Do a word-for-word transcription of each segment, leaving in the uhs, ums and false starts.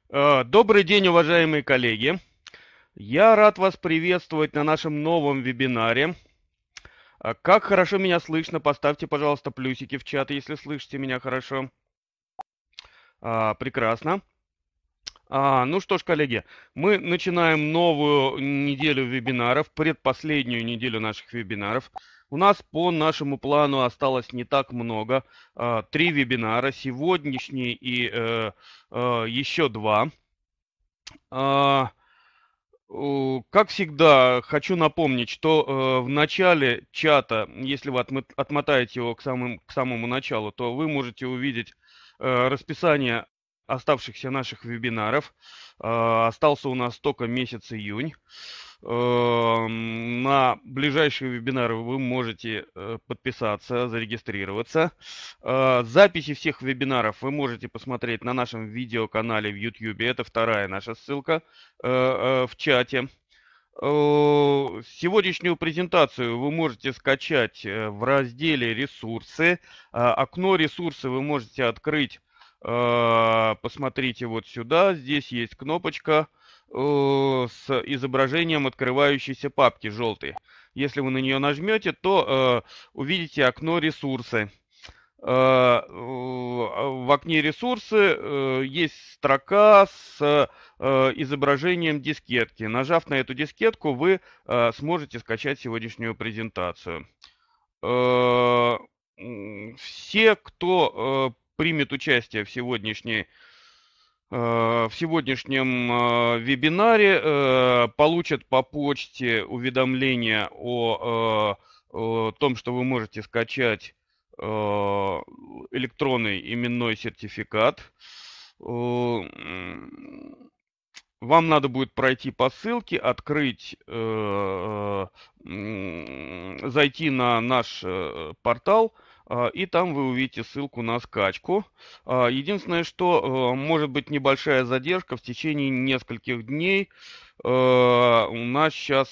Э, Добрый день, уважаемые коллеги! Я рад вас приветствовать на нашем новом вебинаре. А, Как хорошо меня слышно? Поставьте, пожалуйста, плюсики в чат, если слышите меня хорошо. А, Прекрасно. А, Ну что ж, коллеги, мы начинаем новую неделю вебинаров, предпоследнюю неделю наших вебинаров. У нас по нашему плану осталось не так много. а, Три вебинара, сегодняшний и э, э, еще два. А, О, Как всегда, хочу напомнить, что э, в начале чата, если вы отмо- отмотаете его к, самым, к самому началу, то вы можете увидеть э, расписание оставшихся наших вебинаров. Э, остался у нас только месяц июнь. Э, На ближайшие вебинары вы можете э, подписаться, зарегистрироваться. Э, Записи всех вебинаров вы можете посмотреть на нашем видеоканале в YouTube. Это вторая наша ссылка э, э, в чате. Э, Сегодняшнюю презентацию вы можете скачать э, в разделе «Ресурсы». А, Окно «Ресурсы» вы можете открыть. э, Посмотрите вот сюда. Здесь есть кнопочка э, с изображением открывающейся папки желтой. Если вы на нее нажмете, то э, увидите окно «Ресурсы». Э, В окне «Ресурсы» э, есть строка с э, изображением дискетки. Нажав на эту дискетку, вы э, сможете скачать сегодняшнюю презентацию. Э, м, Все, кто э, примет участие в сегодняшней э, в сегодняшнем э, вебинаре, э, получат по почте уведомление о, э, о том, что вы можете скачать э, электронный именной сертификат. Э, м, Вам надо будет пройти по ссылке, открыть, э, м, зайти на наш э, портал, а, и там вы увидите ссылку на скачку. А, Единственное, что э, может быть небольшая задержка в течение нескольких дней. Э, У нас сейчас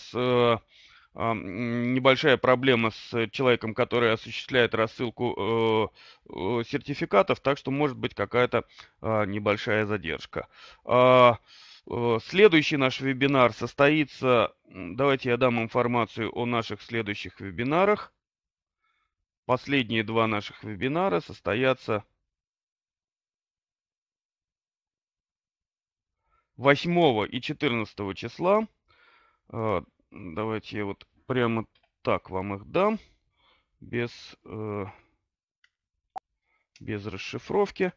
небольшая проблема с человеком, который осуществляет рассылку э, э, сертификатов, так что может быть какая-то а, небольшая задержка. А, э, Следующий наш вебинар состоится, м, давайте я дам информацию о наших следующих вебинарах. Последние два наших вебинара состоятся восьмого и четырнадцатого числа. А, Давайте я вот прямо так вам их дам, без, э, без расшифровки.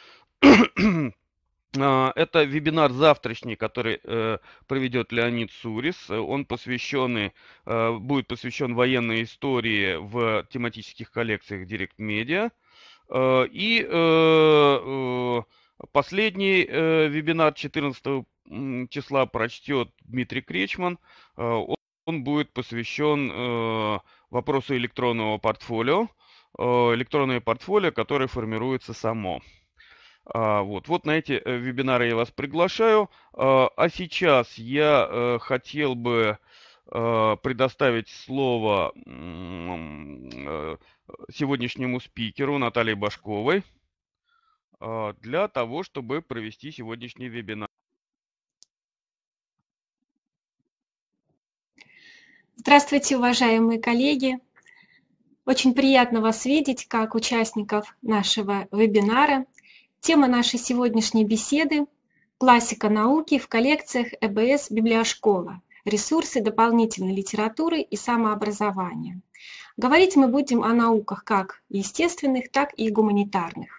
А, Это вебинар завтрашний, который э, проведет Леонид Сурис. Э, Он посвященный, э, будет посвящен военной истории в тематических коллекциях Direct Media. Э, И э, э, последний э, вебинар четырнадцатого м, числа прочтет Дмитрий Кречман. Э, Он он будет посвящен э, вопросу электронного портфолио. Э, Электронное портфолио, которое формируется само. А, Вот, вот на эти э, вебинары я вас приглашаю. А а сейчас я э, хотел бы э, предоставить слово м, э, сегодняшнему спикеру Наталье Башковой а, для того, чтобы провести сегодняшний вебинар. Здравствуйте, уважаемые коллеги! Очень приятно вас видеть как участников нашего вебинара. Тема нашей сегодняшней беседы – классика науки в коллекциях э бэ эс «Библиошкола. Ресурсы дополнительной литературы и самообразования». Говорить мы будем о науках как естественных, так и гуманитарных.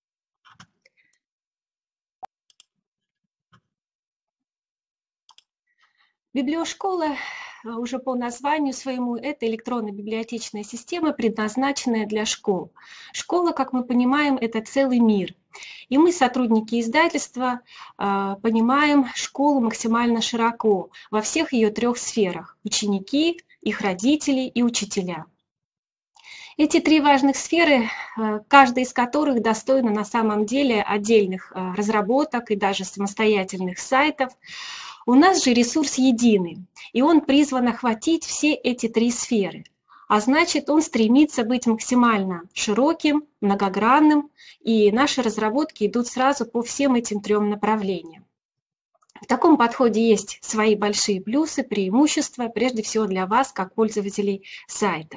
Библиошкола уже по названию своему это электронно-библиотечная система, предназначенная для школ. Школа, как мы понимаем, это целый мир. И мы, сотрудники издательства, понимаем школу максимально широко во всех ее трех сферах: ученики, их родители и учителя. Эти три важных сферы, каждая из которых достойна на самом деле отдельных разработок и даже самостоятельных сайтов. У нас же ресурс единый, и он призван охватить все эти три сферы. А значит, он стремится быть максимально широким, многогранным, и наши разработки идут сразу по всем этим трем направлениям. В таком подходе есть свои большие плюсы, преимущества, прежде всего для вас, как пользователей сайта.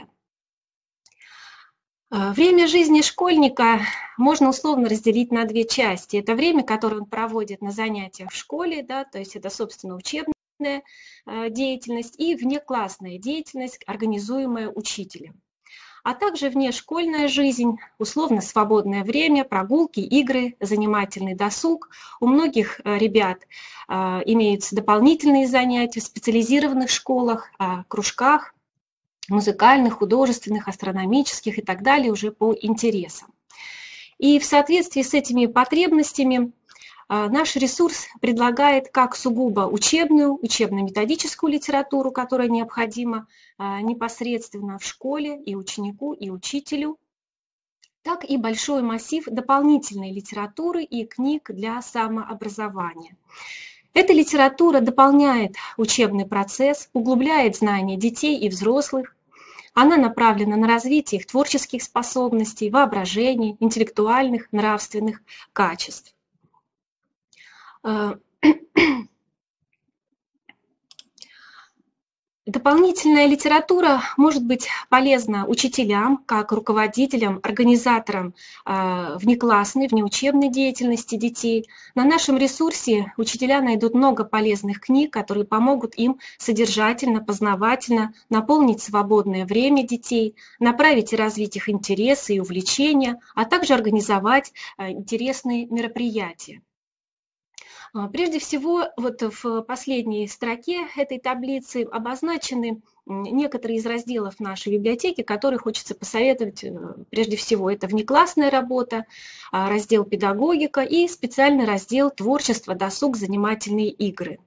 Время жизни школьника можно условно разделить на две части. Это время, которое он проводит на занятиях в школе, да, то есть это, собственно, учебная деятельность, и внеклассная деятельность, организуемая учителем. А также внешкольная жизнь, условно свободное время, прогулки, игры, занимательный досуг. У многих ребят имеются дополнительные занятия в специализированных школах, кружках, музыкальных, художественных, астрономических и так далее, уже по интересам. И в соответствии с этими потребностями наш ресурс предлагает как сугубо учебную, учебно-методическую литературу, которая необходима непосредственно в школе и ученику, и учителю, так и большой массив дополнительной литературы и книг для самообразования. Эта литература дополняет учебный процесс, углубляет знания детей и взрослых. Она направлена на развитие их творческих способностей, воображения, интеллектуальных, нравственных качеств. Дополнительная литература может быть полезна учителям, как руководителям, организаторам внеклассной, внеучебной деятельности детей. На нашем ресурсе учителя найдут много полезных книг, которые помогут им содержательно, познавательно наполнить свободное время детей, направить и развить их интересы и увлечения, а также организовать интересные мероприятия. Прежде всего, вот в последней строке этой таблицы обозначены некоторые из разделов нашей библиотеки, которые хочется посоветовать. Прежде всего, это внеклассная работа, раздел «Педагогика» и специальный раздел «Творчество, досуг, занимательные игры».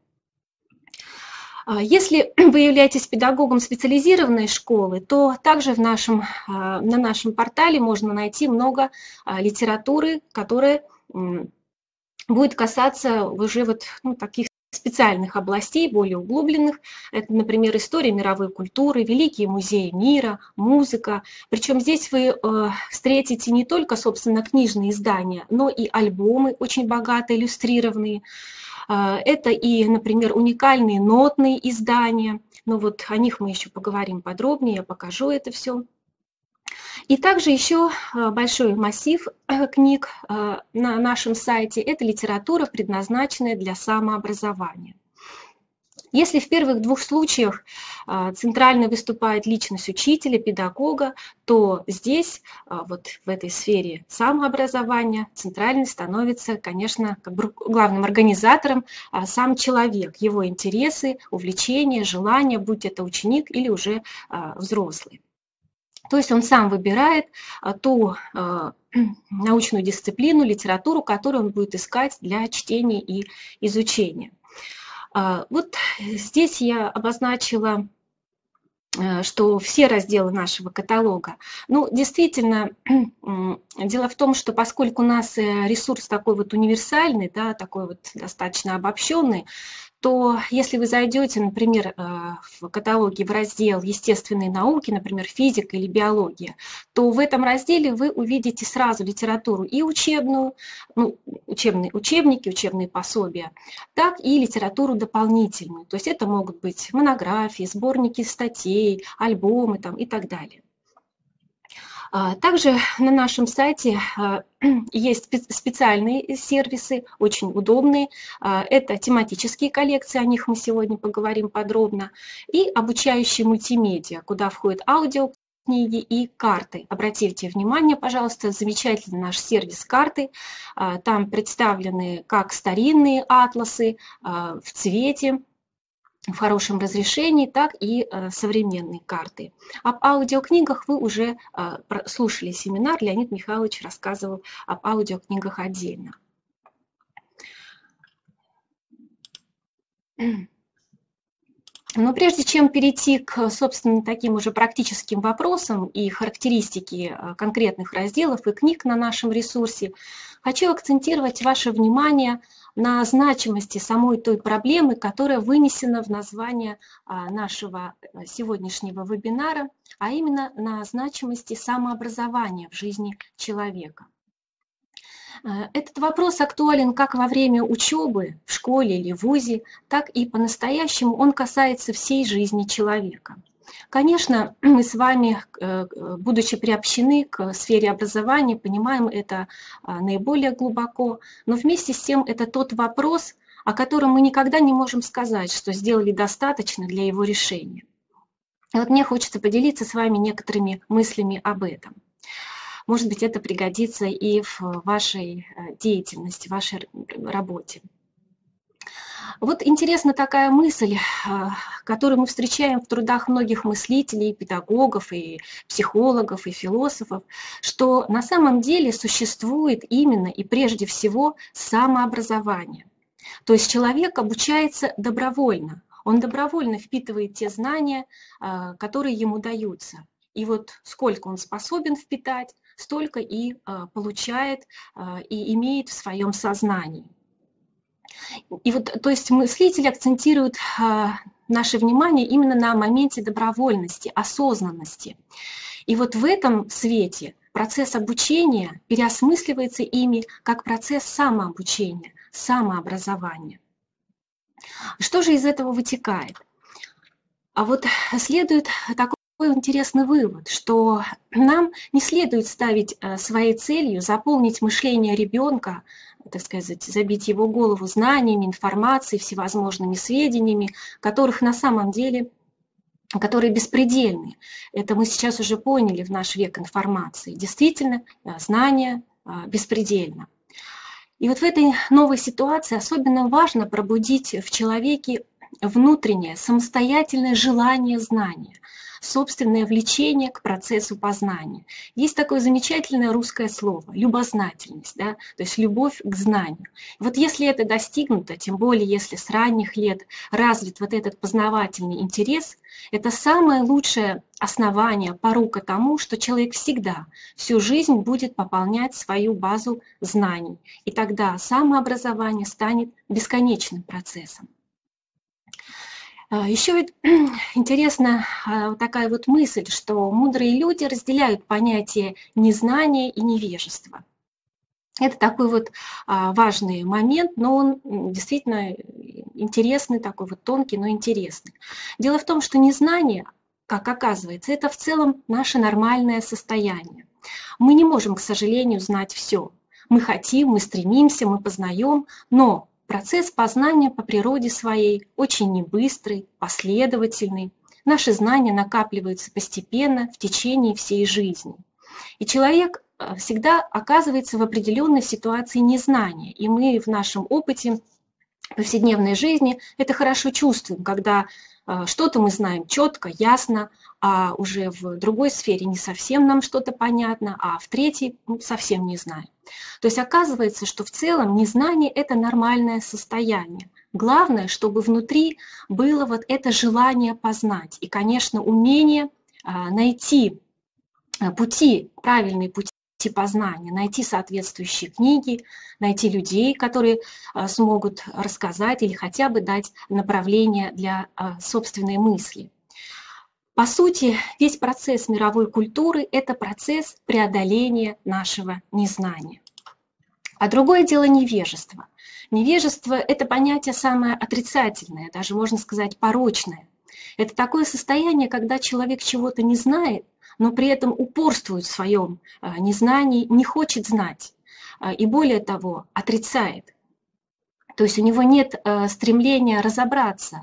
Если вы являетесь педагогом специализированной школы, то также в нашем, на нашем портале можно найти много литературы, которая будет касаться уже вот, ну, таких специальных областей, более углубленных. Это, например, история мировой культуры, великие музеи мира, музыка. Причем здесь вы э, встретите не только, собственно, книжные издания, но и альбомы, очень богато иллюстрированные. Э, это и, например, уникальные нотные издания. Но вот о них мы еще поговорим подробнее, я покажу это все. И также еще большой массив книг на нашем сайте – это литература, предназначенная для самообразования. Если в первых двух случаях центрально выступает личность учителя, педагога, то здесь, вот в этой сфере самообразования, центральным становится, конечно, как бы главным организатором сам человек, его интересы, увлечения, желания, будь это ученик или уже взрослый. То есть он сам выбирает ту научную дисциплину, литературу, которую он будет искать для чтения и изучения. Вот здесь я обозначила, что все разделы нашего каталога. Ну, действительно, дело в том, что поскольку у нас ресурс такой вот универсальный, да, такой вот достаточно обобщенный, то если вы зайдете, например, в каталоге в раздел «Естественные науки», например, физика или биология, то в этом разделе вы увидите сразу литературу и учебную, ну, учебные учебники, учебные пособия, так и литературу дополнительную. То есть это могут быть монографии, сборники статей, альбомы там, и так далее. Также на нашем сайте есть специальные сервисы, очень удобные. Это тематические коллекции, о них мы сегодня поговорим подробно, и обучающие мультимедиа, куда входят аудиокниги и карты. Обратите внимание, пожалуйста, замечательный наш сервис карты. Там представлены как старинные атласы в цвете, в хорошем разрешении, так и э, современные карты. Об аудиокнигах вы уже э, слушали семинар, Леонид Михайлович рассказывал об аудиокнигах отдельно. Но прежде чем перейти к, собственно, таким уже практическим вопросам и характеристике конкретных разделов и книг на нашем ресурсе, хочу акцентировать ваше внимание на значимости самой той проблемы, которая вынесена в название нашего сегодняшнего вебинара, а именно на значимости самообразования в жизни человека. Этот вопрос актуален как во время учебы в школе или в вузе, так и по-настоящему он касается всей жизни человека. Конечно, мы с вами, будучи приобщены к сфере образования, понимаем это наиболее глубоко, но вместе с тем это тот вопрос, о котором мы никогда не можем сказать, что сделали достаточно для его решения. И вот мне хочется поделиться с вами некоторыми мыслями об этом. Может быть, это пригодится и в вашей деятельности, в вашей работе. Вот интересна такая мысль, которую мы встречаем в трудах многих мыслителей, педагогов, и психологов, и философов, что на самом деле существует именно и прежде всего самообразование. То есть человек обучается добровольно, он добровольно впитывает те знания, которые ему даются. И вот сколько он способен впитать, столько и получает, и имеет в своем сознании. И вот, то есть мыслители акцентируют наше внимание именно на моменте добровольности, осознанности. И вот в этом свете процесс обучения переосмысливается ими как процесс самообучения, самообразования. Что же из этого вытекает? А вот следует такой интересный вывод, что нам не следует ставить своей целью заполнить мышление ребенка, так сказать, забить его голову знаниями, информацией, всевозможными сведениями, которых на самом деле, которые беспредельны. Это мы сейчас уже поняли в наш век информации. Действительно, знания беспредельны. И вот в этой новой ситуации особенно важно пробудить в человеке внутреннее, самостоятельное желание знания, собственное влечение к процессу познания. Есть такое замечательное русское слово – любознательность, да? То есть любовь к знанию. И вот если это достигнуто, тем более если с ранних лет развит вот этот познавательный интерес, это самое лучшее основание, порука тому, что человек всегда, всю жизнь будет пополнять свою базу знаний. И тогда самообразование станет бесконечным процессом. Еще интересна такая вот мысль, что мудрые люди разделяют понятие незнания и невежества. Это такой вот важный момент, но он действительно интересный, такой вот тонкий, но интересный. Дело в том, что незнание, как оказывается, это в целом наше нормальное состояние. Мы не можем, к сожалению, знать все. Мы хотим, мы стремимся, мы познаем, но процесс познания по природе своей очень небыстрый, последовательный. Наши знания накапливаются постепенно в течение всей жизни. И человек всегда оказывается в определенной ситуации незнания. И мы в нашем опыте повседневной жизни это хорошо чувствуем, когда что-то мы знаем четко, ясно, а уже в другой сфере не совсем нам что-то понятно, а в третьей совсем не знаем. То есть оказывается, что в целом незнание – это нормальное состояние. Главное, чтобы внутри было вот это желание познать и, конечно, умение найти пути, правильные пути познания, найти соответствующие книги, найти людей, которые смогут рассказать или хотя бы дать направление для собственной мысли. По сути, весь процесс мировой культуры – это процесс преодоления нашего незнания. А другое дело невежество. Невежество – это понятие самое отрицательное, даже можно сказать порочное. Это такое состояние, когда человек чего-то не знает, но при этом упорствует в своем незнании, не хочет знать и, более того, отрицает. То есть у него нет стремления разобраться,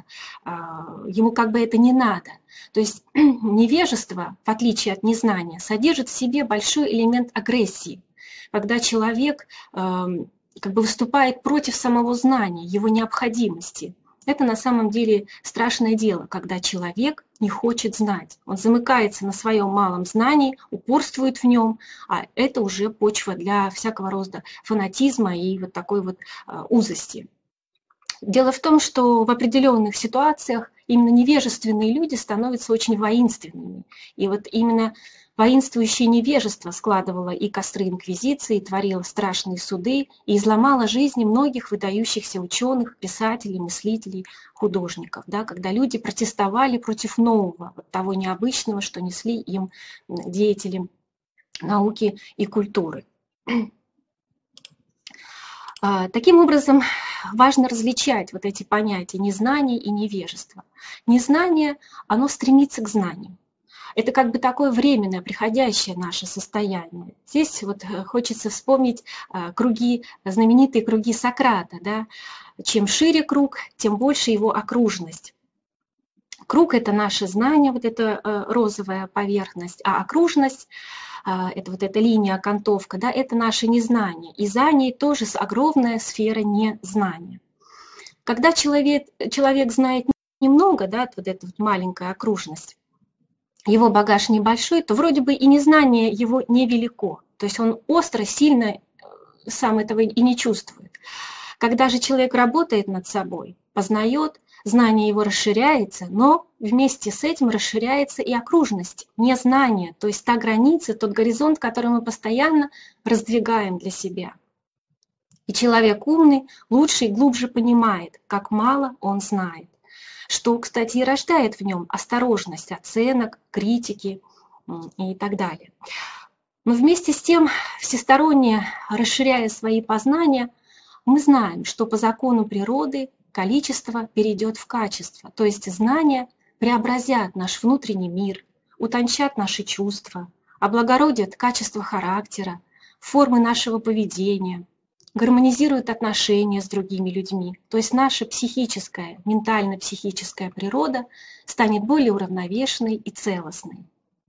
ему как бы это не надо. То есть невежество, в отличие от незнания, содержит в себе большой элемент агрессии, когда человек как бы выступает против самого знания, его необходимости. Это на самом деле страшное дело, когда человек не хочет знать. Он замыкается на своем малом знании, упорствует в нем, а это уже почва для всякого рода фанатизма и вот такой вот узости. Дело в том, что в определенных ситуациях именно невежественные люди становятся очень воинственными. И вот именно воинствующее невежество складывало и костры инквизиции, творило страшные суды и изломало жизни многих выдающихся ученых, писателей, мыслителей, художников, да, когда люди протестовали против нового, вот того необычного, что несли им деятели науки и культуры. Таким образом, важно различать вот эти понятия незнание и невежество. Незнание, оно стремится к знанию. Это как бы такое временное, приходящее наше состояние. Здесь вот хочется вспомнить круги, знаменитые круги Сократа. Да? Чем шире круг, тем больше его окружность. Круг – это наше знание, вот эта розовая поверхность, а окружность – это вот эта линия, окантовка, да, это наше незнание. И за ней тоже огромная сфера незнания. Когда человек, человек знает немного, да, вот эта вот маленькая окружность, его багаж небольшой, то вроде бы и незнание его невелико. То есть он остро, сильно сам этого и не чувствует. Когда же человек работает над собой, познает, знание его расширяется, но вместе с этим расширяется и окружность, незнание, то есть та граница, тот горизонт, который мы постоянно раздвигаем для себя. И человек умный лучше и глубже понимает, как мало он знает, что, кстати, и рождает в нем осторожность оценок, критики и так далее. Но вместе с тем, всесторонне расширяя свои познания, мы знаем, что по закону природы количество перейдет в качество, то есть знания преобразят наш внутренний мир, утончат наши чувства, облагородят качество характера, формы нашего поведения, гармонизируют отношения с другими людьми. То есть наша психическая, ментально-психическая природа станет более уравновешенной и целостной.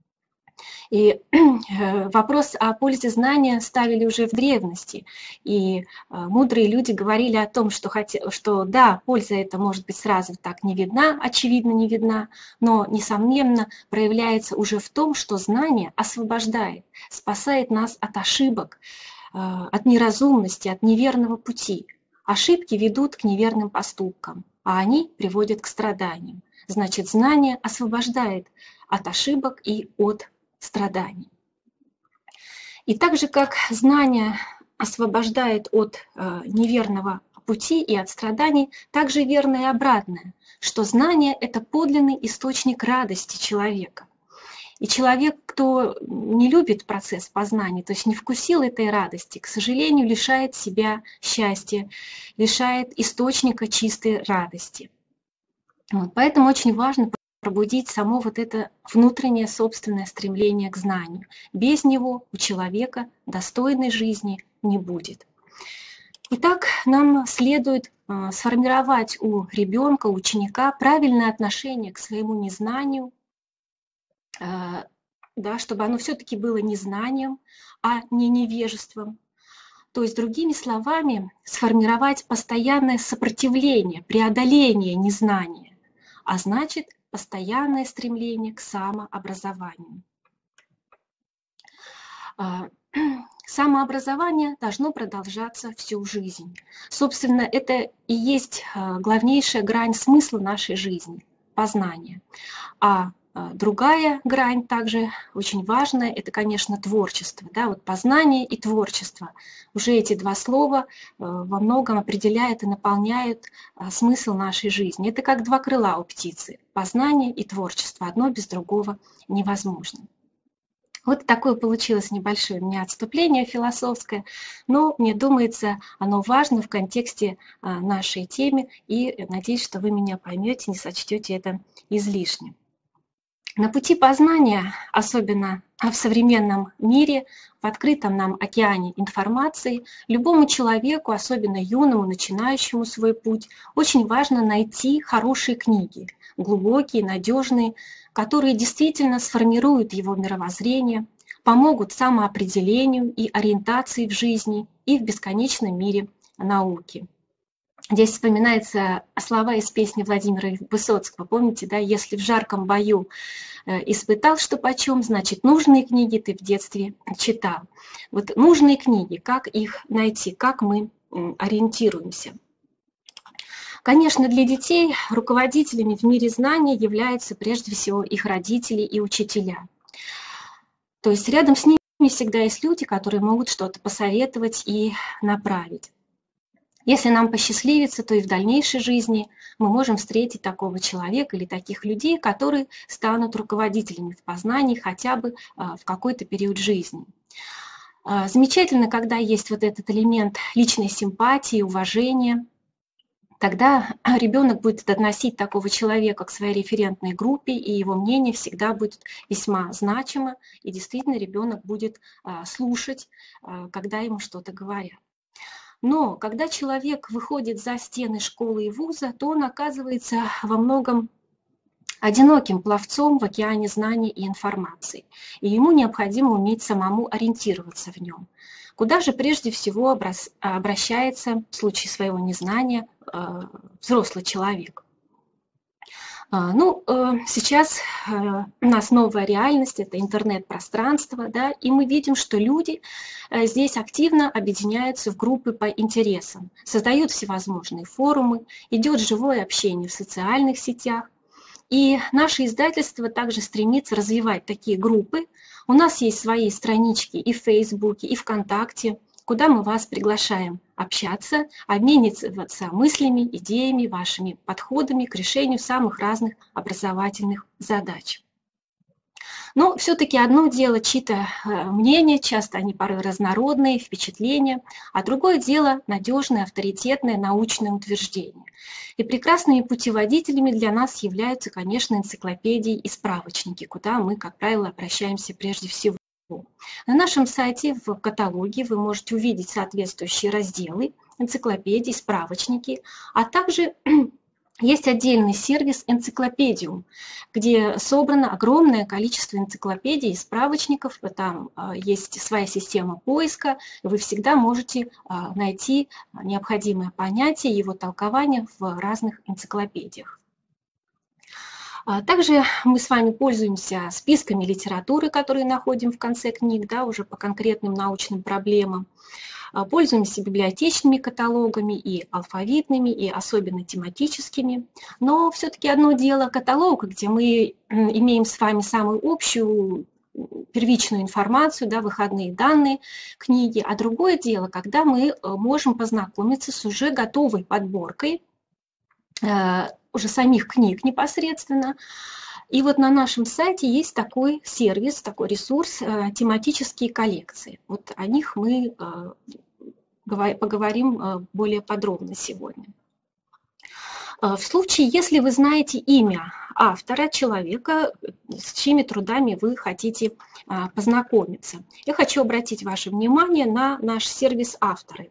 И вопрос о пользе знания ставили уже в древности, и мудрые люди говорили о том, что, хотя, что да, польза эта может быть сразу так не видна, очевидно не видна, но, несомненно, проявляется уже в том, что знание освобождает, спасает нас от ошибок, от неразумности, от неверного пути. Ошибки ведут к неверным поступкам, а они приводят к страданиям. Значит, знание освобождает от ошибок и от страданий. И так же, как знание освобождает от э, неверного пути и от страданий, так же верно и обратное, что знание – это подлинный источник радости человека. И человек, кто не любит процесс познания, то есть не вкусил этой радости, к сожалению, лишает себя счастья, лишает источника чистой радости. Вот, поэтому очень важно пробудить само вот это внутреннее собственное стремление к знанию. Без него у человека достойной жизни не будет. Итак, нам следует сформировать у ребенка, ученика правильное отношение к своему незнанию, да, чтобы оно все-таки было незнанием, а не невежеством. То есть, другими словами, сформировать постоянное сопротивление, преодоление незнания, а значит, постоянное стремление к самообразованию. Самообразование должно продолжаться всю жизнь. Собственно, это и есть главнейшая грань смысла нашей жизни – познание. А другая грань, также очень важная, это, конечно, творчество. Да? Вот познание и творчество. Уже эти два слова во многом определяют и наполняют смысл нашей жизни. Это как два крыла у птицы. Познание и творчество. Одно без другого невозможно. Вот такое получилось небольшое у меня отступление философское, но мне думается, оно важно в контексте нашей темы, и надеюсь, что вы меня поймете, не сочтете это излишним. На пути познания, особенно в современном мире, в открытом нам океане информации, любому человеку, особенно юному, начинающему свой путь, очень важно найти хорошие книги, глубокие, надежные, которые действительно сформируют его мировоззрение, помогут самоопределению и ориентации в жизни и в бесконечном мире науки. Здесь вспоминаются слова из песни Владимира Высоцкого. Помните, да? «Если в жарком бою испытал, что почем, значит, нужные книги ты в детстве читал». Вот нужные книги, как их найти, как мы ориентируемся. Конечно, для детей руководителями в мире знаний являются прежде всего их родители и учителя. То есть рядом с ними всегда есть люди, которые могут что-то посоветовать и направить. Если нам посчастливится, то и в дальнейшей жизни мы можем встретить такого человека или таких людей, которые станут руководителями в познании хотя бы в какой-то период жизни. Замечательно, когда есть вот этот элемент личной симпатии, уважения. Тогда ребенок будет относить такого человека к своей референтной группе, и его мнение всегда будет весьма значимо, и действительно ребенок будет слушать, когда ему что-то говорят. Но когда человек выходит за стены школы и вуза, то он оказывается во многом одиноким пловцом в океане знаний и информации, и ему необходимо уметь самому ориентироваться в нем. Куда же прежде всего обращается в случае своего незнания взрослый человек? Ну, сейчас у нас новая реальность, это интернет-пространство, да, и мы видим, что люди здесь активно объединяются в группы по интересам, создают всевозможные форумы, идет живое общение в социальных сетях. И наше издательство также стремится развивать такие группы. У нас есть свои странички и в Фейсбуке, и ВКонтакте, куда мы вас приглашаем общаться, обмениваться мыслями, идеями, вашими подходами к решению самых разных образовательных задач. Но все-таки одно дело чьи-то мнения, часто они порой разнородные, впечатления, а другое дело надежное, авторитетное научное утверждение. И прекрасными путеводителями для нас являются, конечно, энциклопедии и справочники, куда мы, как правило, обращаемся прежде всего. На нашем сайте в каталоге вы можете увидеть соответствующие разделы, энциклопедии, справочники, а также есть отдельный сервис «Энциклопедиум», где собрано огромное количество энциклопедий и справочников, там есть своя система поиска, и вы всегда можете найти необходимое понятие, его толкование в разных энциклопедиях. Также мы с вами пользуемся списками литературы, которые находим в конце книг, да, уже по конкретным научным проблемам. Пользуемся библиотечными каталогами и алфавитными, и особенно тематическими. Но все-таки одно дело каталог, где мы имеем с вами самую общую первичную информацию, да, выходные данные книги, а другое дело, когда мы можем познакомиться с уже готовой подборкой уже самих книг непосредственно. И вот на нашем сайте есть такой сервис, такой ресурс тематические коллекции. Вот о них мы поговорим более подробно сегодня. В случае, если вы знаете имя автора, человека, с чьими трудами вы хотите познакомиться, я хочу обратить ваше внимание на наш сервис «Авторы».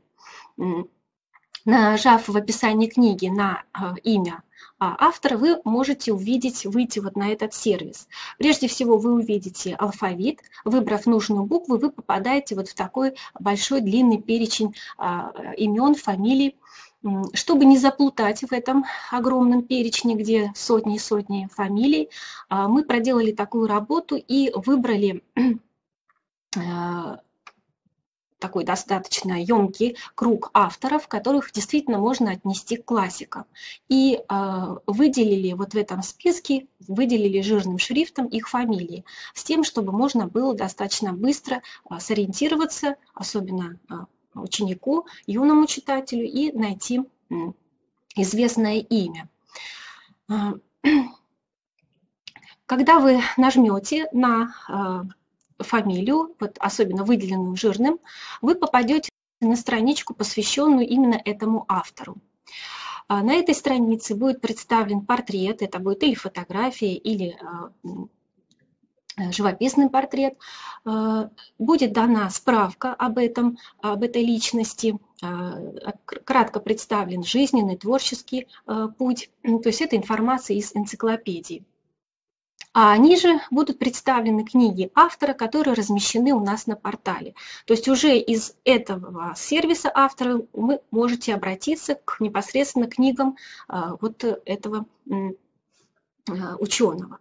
Нажав в описании книги на имя автора, вы можете увидеть, выйти вот на этот сервис. Прежде всего вы увидите алфавит. Выбрав нужную букву, вы попадаете вот в такой большой длинный перечень имен, фамилий. Чтобы не заплутать в этом огромном перечне, где сотни и сотни фамилий, мы проделали такую работу и выбрали такой достаточно емкий круг авторов, которых действительно можно отнести к классикам. И э, выделили вот в этом списке, выделили жирным шрифтом их фамилии, с тем, чтобы можно было достаточно быстро э, сориентироваться, особенно э, ученику, юному читателю, и найти э, известное имя. Когда вы нажмете на э, фамилию, вот особенно выделенную жирным, вы попадете на страничку, посвященную именно этому автору. На этой странице будет представлен портрет, это будет или фотография, или живописный портрет. Будет дана справка об этом, об этой личности, кратко представлен жизненный, творческий путь, то есть это информация из энциклопедии. А ниже будут представлены книги автора, которые размещены у нас на портале. То есть уже из этого сервиса автора вы можете обратиться к непосредственно книгам вот этого ученого.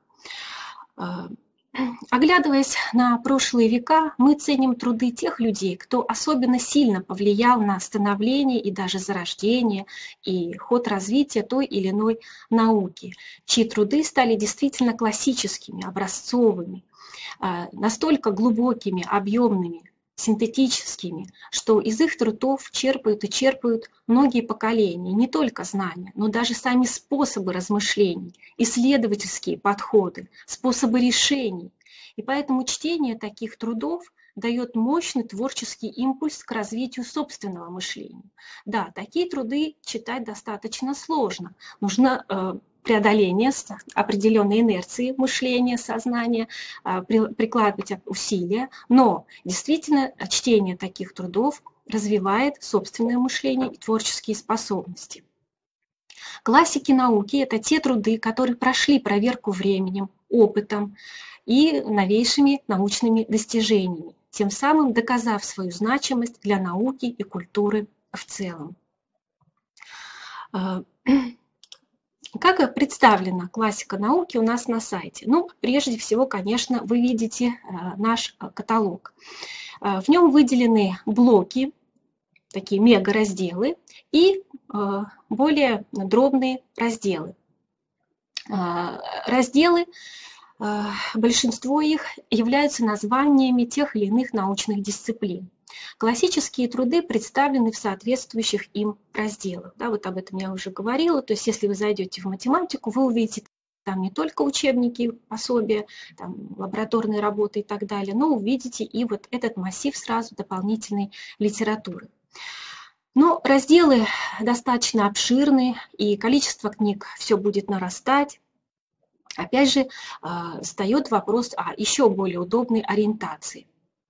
Оглядываясь на прошлые века, мы ценим труды тех людей, кто особенно сильно повлиял на становление и даже зарождение и ход развития той или иной науки, чьи труды стали действительно классическими, образцовыми, настолько глубокими, объемными, синтетическими, что из их трудов черпают и черпают многие поколения, не только знания, но даже сами способы размышлений, исследовательские подходы, способы решений. И поэтому чтение таких трудов дает мощный творческий импульс к развитию собственного мышления. Да, такие труды читать достаточно сложно. Нужно э, преодоление определенной инерции мышления, сознания, э, при, прикладывать усилия, но действительно чтение таких трудов развивает собственное мышление и творческие способности. Классики науки – это те труды, которые прошли проверку временем, опытом и новейшими научными достижениями, тем самым доказав свою значимость для науки и культуры в целом. Как представлена классика науки у нас на сайте? Ну, прежде всего, конечно, вы видите наш каталог. В нем выделены блоки, такие мега-разделы и более дробные разделы. Разделы, большинство их являются названиями тех или иных научных дисциплин. Классические труды представлены в соответствующих им разделах. Да, вот об этом я уже говорила. То есть если вы зайдете в математику, вы увидите там не только учебники, пособия, там, лабораторные работы и так далее, но увидите и вот этот массив сразу дополнительной литературы. Но разделы достаточно обширны, и количество книг все будет нарастать. Опять же, встает вопрос о еще более удобной ориентации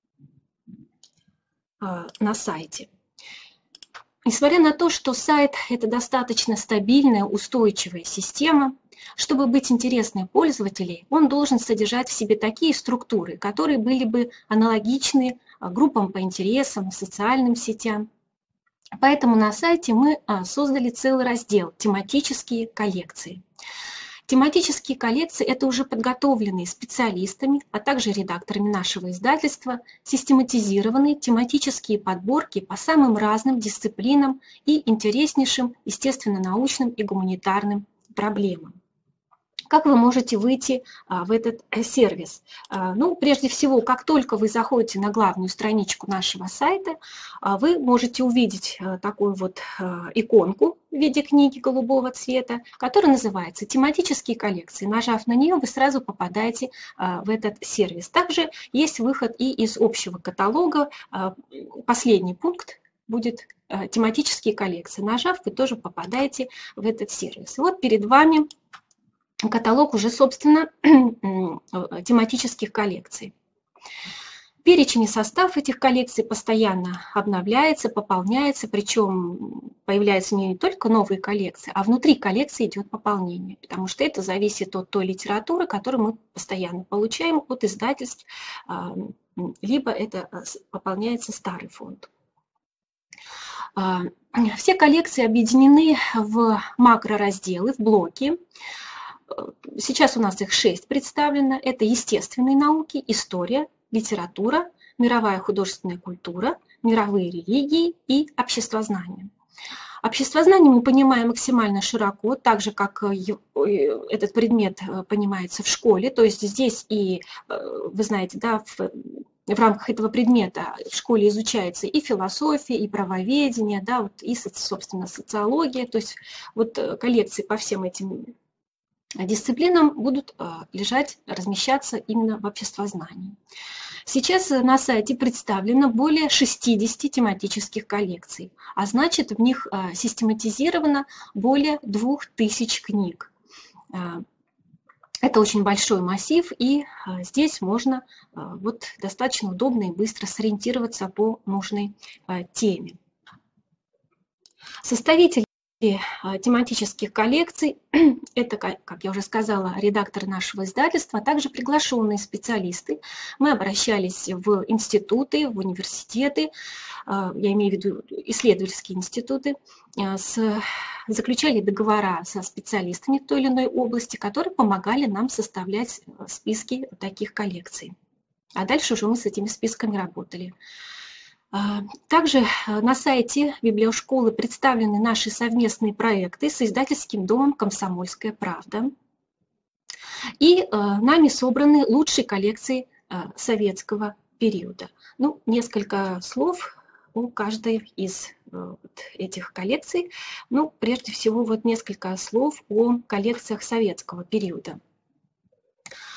на сайте. Несмотря на то, что сайт – это достаточно стабильная, устойчивая система, чтобы быть интересной пользователю, он должен содержать в себе такие структуры, которые были бы аналогичны группам по интересам, социальным сетям. Поэтому на сайте мы создали целый раздел «Тематические коллекции». Тематические коллекции – это уже подготовленные специалистами, а также редакторами нашего издательства, систематизированные тематические подборки по самым разным дисциплинам и интереснейшим естественно-научным и гуманитарным проблемам. Как вы можете выйти в этот сервис? Ну, прежде всего, как только вы заходите на главную страничку нашего сайта, вы можете увидеть такую вот иконку в виде книги голубого цвета, которая называется «Тематические коллекции». Нажав на нее, вы сразу попадаете в этот сервис. Также есть выход и из общего каталога. Последний пункт будет «Тематические коллекции». Нажав, вы тоже попадаете в этот сервис. Вот перед вами каталог уже, собственно, тематических коллекций. Перечень и состав этих коллекций постоянно обновляется, пополняется, причем появляются не только новые коллекции, а внутри коллекции идет пополнение, потому что это зависит от той литературы, которую мы постоянно получаем от издательств, либо это пополняется старый фонд. Все коллекции объединены в макроразделы, в блоки. Сейчас у нас их шесть представлено. Это естественные науки, история, литература, мировая художественная культура, мировые религии и обществознание. Обществознание мы понимаем максимально широко, так же, как этот предмет понимается в школе. То есть здесь и, вы знаете, да, в, в рамках этого предмета в школе изучается и философия, и правоведение, да, вот, и, собственно, социология. То есть вот коллекции по всем этим дисциплинам будут лежать, размещаться именно в обществознании. Сейчас на сайте представлено более шестидесяти тематических коллекций, а значит, в них систематизировано более двух тысяч книг. Это очень большой массив, и здесь можно вот достаточно удобно и быстро сориентироваться по нужной теме. Составитель тематических коллекций – это, как я уже сказала, редактор нашего издательства, а также приглашенные специалисты. Мы обращались в институты, в университеты, я имею в виду исследовательские институты, с, заключали договора со специалистами в той или иной области, которые помогали нам составлять списки таких коллекций. А дальше уже мы с этими списками работали. Также на сайте библиошколы представлены наши совместные проекты с издательским домом «Комсомольская правда». И нами собраны лучшие коллекции советского периода. Ну, несколько слов о каждой из этих коллекций. Ну, прежде всего, вот несколько слов о коллекциях советского периода.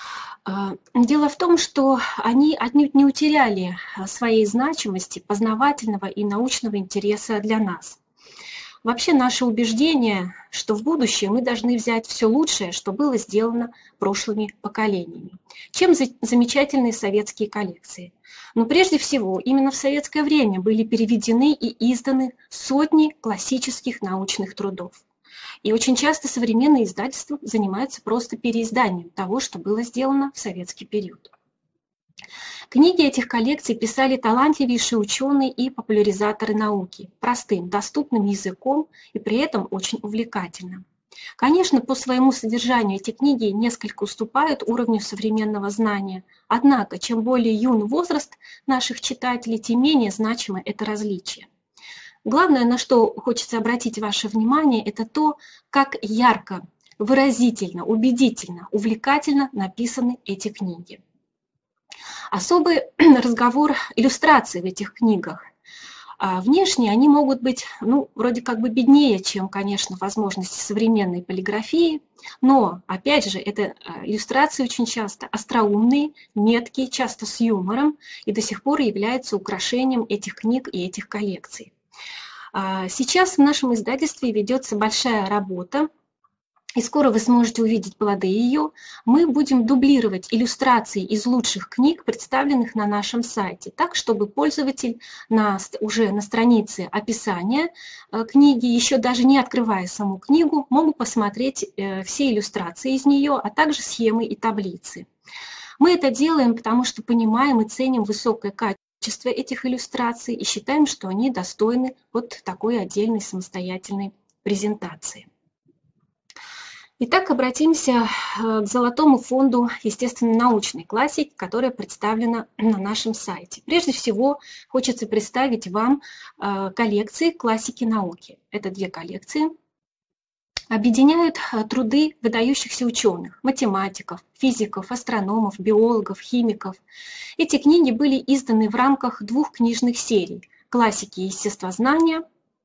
Дело в том, что они отнюдь не утеряли своей значимости, познавательного и научного интереса для нас. Вообще наше убеждение, что в будущее мы должны взять все лучшее, что было сделано прошлыми поколениями. Чем замечательные советские коллекции? Но прежде всего, именно в советское время были переведены и изданы сотни классических научных трудов. И очень часто современные издательства занимаются просто переизданием того, что было сделано в советский период. Книги этих коллекций писали талантливейшие ученые и популяризаторы науки, простым, доступным языком и при этом очень увлекательным. Конечно, по своему содержанию эти книги несколько уступают уровню современного знания, однако, чем более юн возраст наших читателей, тем менее значимо это различие. Главное, на что хочется обратить ваше внимание, это то, как ярко, выразительно, убедительно, увлекательно написаны эти книги. Особый разговор иллюстраций в этих книгах. Внешне они могут быть, ну, вроде как бы беднее, чем, конечно, возможности современной полиграфии, но, опять же, это иллюстрации очень часто остроумные, меткие, часто с юмором, и до сих пор являются украшением этих книг и этих коллекций. Сейчас в нашем издательстве ведется большая работа, и скоро вы сможете увидеть плоды ее. Мы будем дублировать иллюстрации из лучших книг, представленных на нашем сайте, так, чтобы пользователь на, уже на странице описания книги, еще даже не открывая саму книгу, мог посмотреть все иллюстрации из нее, а также схемы и таблицы. Мы это делаем, потому что понимаем и ценим высокое качество этих иллюстраций и считаем, что они достойны вот такой отдельной самостоятельной презентации. Итак, обратимся к Золотому фонду естественно-научной классики, которая представлена на нашем сайте. Прежде всего, хочется представить вам коллекции классики науки. Это две коллекции. Объединяют труды выдающихся ученых, математиков, физиков, астрономов, биологов, химиков. Эти книги были изданы в рамках двух книжных серий – «Классики естествознания»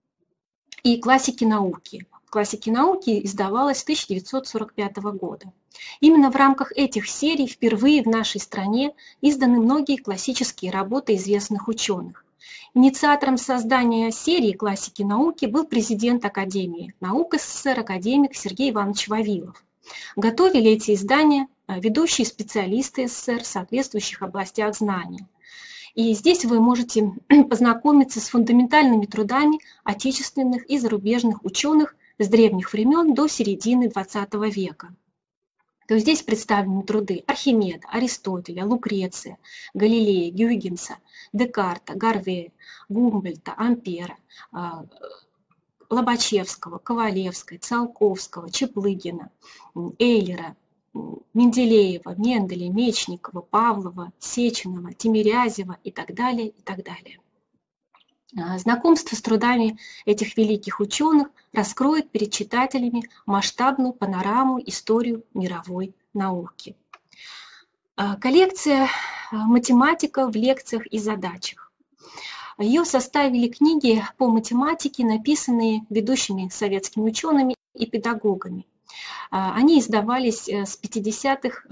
и «Классики науки». «Классики науки» издавалась с тысяча девятьсот сорок пятого года. Именно в рамках этих серий впервые в нашей стране изданы многие классические работы известных ученых. Инициатором создания серии «Классики науки» был президент Академии наук СССР, академик Сергей Иванович Вавилов. Готовили эти издания ведущие специалисты СССР в соответствующих областях знания. И здесь вы можете познакомиться с фундаментальными трудами отечественных и зарубежных ученых с древних времен до середины двадцатого века. То есть здесь представлены труды Архимеда, Аристотеля, Лукреция, Галилея, Гюйгенса, Декарта, Гарвея, Гумбольдта, Ампера, Лобачевского, Ковалевской, Циолковского, Чаплыгина, Эйлера, Менделеева, Менделя, Мечникова, Павлова, Сеченова, Тимирязева и так далее, и так далее. Знакомство с трудами этих великих ученых раскроет перед читателями масштабную панораму, историю мировой науки. Коллекция «Математика в лекциях и задачах». Ее составили книги по математике, написанные ведущими советскими учеными и педагогами. Они издавались с пятидесятых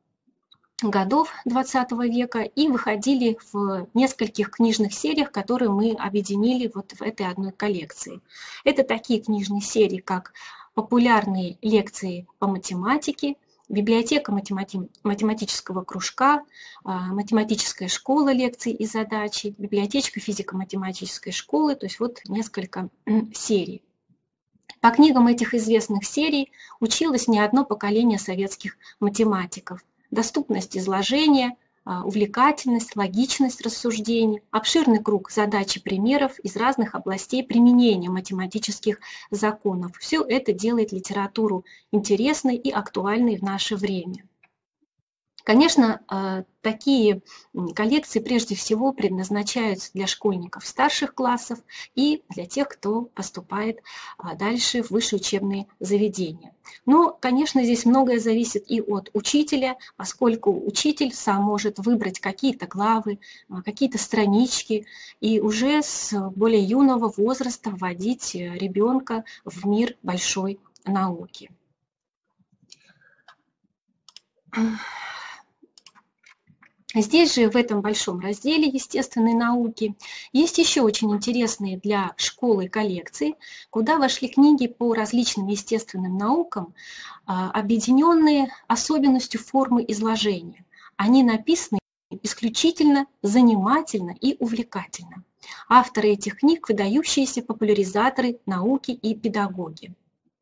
годов двадцатого века и выходили в нескольких книжных сериях, которые мы объединили вот в этой одной коллекции. Это такие книжные серии, как «Популярные лекции по математике», «Библиотека математического кружка», «Математическая школа лекций и задачи», «Библиотечка физико-математической школы», то есть вот несколько серий. По книгам этих известных серий училось не одно поколение советских математиков. Доступность изложения, увлекательность, логичность рассуждений, обширный круг задач и примеров из разных областей применения математических законов. Все это делает литературу интересной и актуальной в наше время. Конечно, такие коллекции прежде всего предназначаются для школьников старших классов и для тех, кто поступает дальше в высшие учебные заведения. Но, конечно, здесь многое зависит и от учителя, поскольку учитель сам может выбрать какие-то главы, какие-то странички и уже с более юного возраста вводить ребенка в мир большой науки. Здесь же, в этом большом разделе естественной науки, есть еще очень интересные для школы коллекции, куда вошли книги по различным естественным наукам, объединенные особенностью формы изложения. Они написаны исключительно занимательно и увлекательно. Авторы этих книг – выдающиеся популяризаторы науки и педагоги.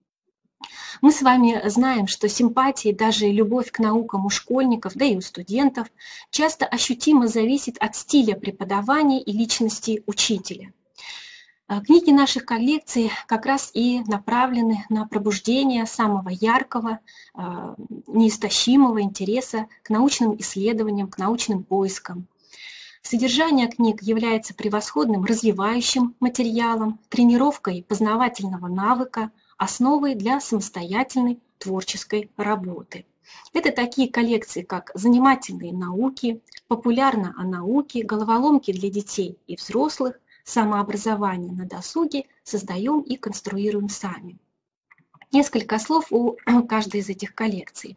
Мы с вами знаем, что симпатия, даже любовь к наукам у школьников, да и у студентов, часто ощутимо зависит от стиля преподавания и личности учителя. Книги наших коллекций как раз и направлены на пробуждение самого яркого, неистощимого интереса к научным исследованиям, к научным поискам. Содержание книг является превосходным развивающим материалом, тренировкой познавательного навыка, основой для самостоятельной творческой работы. Это такие коллекции, как «Занимательные науки», «Популярно о науке», «Головоломки для детей и взрослых», «Самообразование на досуге» создаем и конструируем сами. Несколько слов о каждой из этих коллекций.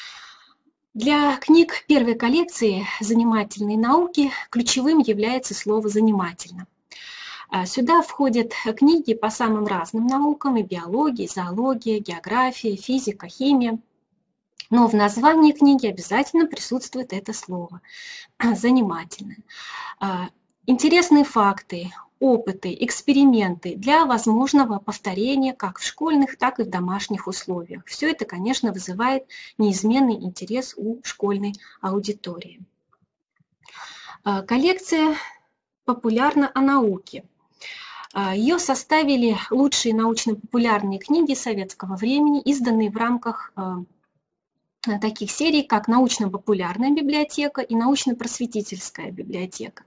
Для книг первой коллекции «Занимательные науки» ключевым является слово «занимательно». Сюда входят книги по самым разным наукам: и биология, и зоология, география, физика, химия. Но в названии книги обязательно присутствует это слово «занимательно». Интересные факты, опыты, эксперименты для возможного повторения как в школьных, так и в домашних условиях. Все это, конечно, вызывает неизменный интерес у школьной аудитории. Коллекция «Популярно о науке». Ее составили лучшие научно-популярные книги советского времени, изданные в рамках таких серий, как «Научно-популярная библиотека» и «Научно-просветительская библиотека».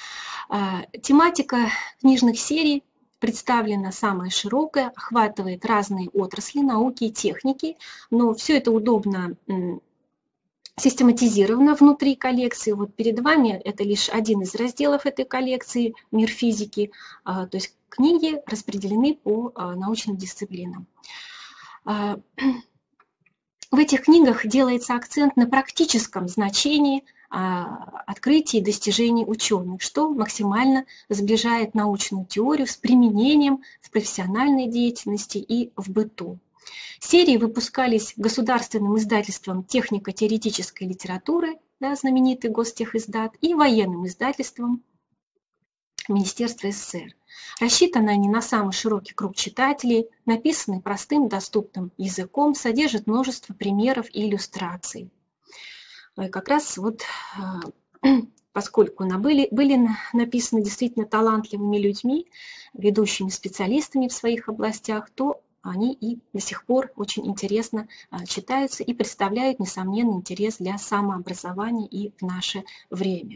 Тематика книжных серий представлена самая широкая, охватывает разные отрасли науки и техники, но все это удобно систематизировано внутри коллекции. Вот перед вами это лишь один из разделов этой коллекции «Мир физики», то есть книги распределены по научным дисциплинам. В этих книгах делается акцент на практическом значении открытий и достижений ученых, что максимально сближает научную теорию с применением в профессиональной деятельности и в быту. Серии выпускались государственным издательством технико-теоретической литературы, да, знаменитый Гостехиздат, и военным издательством Министерства СССР. Рассчитаны они на самый широкий круг читателей, написаны простым, доступным языком, содержат множество примеров и иллюстраций. И как раз вот, поскольку были, были написаны действительно талантливыми людьми, ведущими специалистами в своих областях, то они и до сих пор очень интересно читаются и представляют, несомненный интерес для самообразования и в наше время.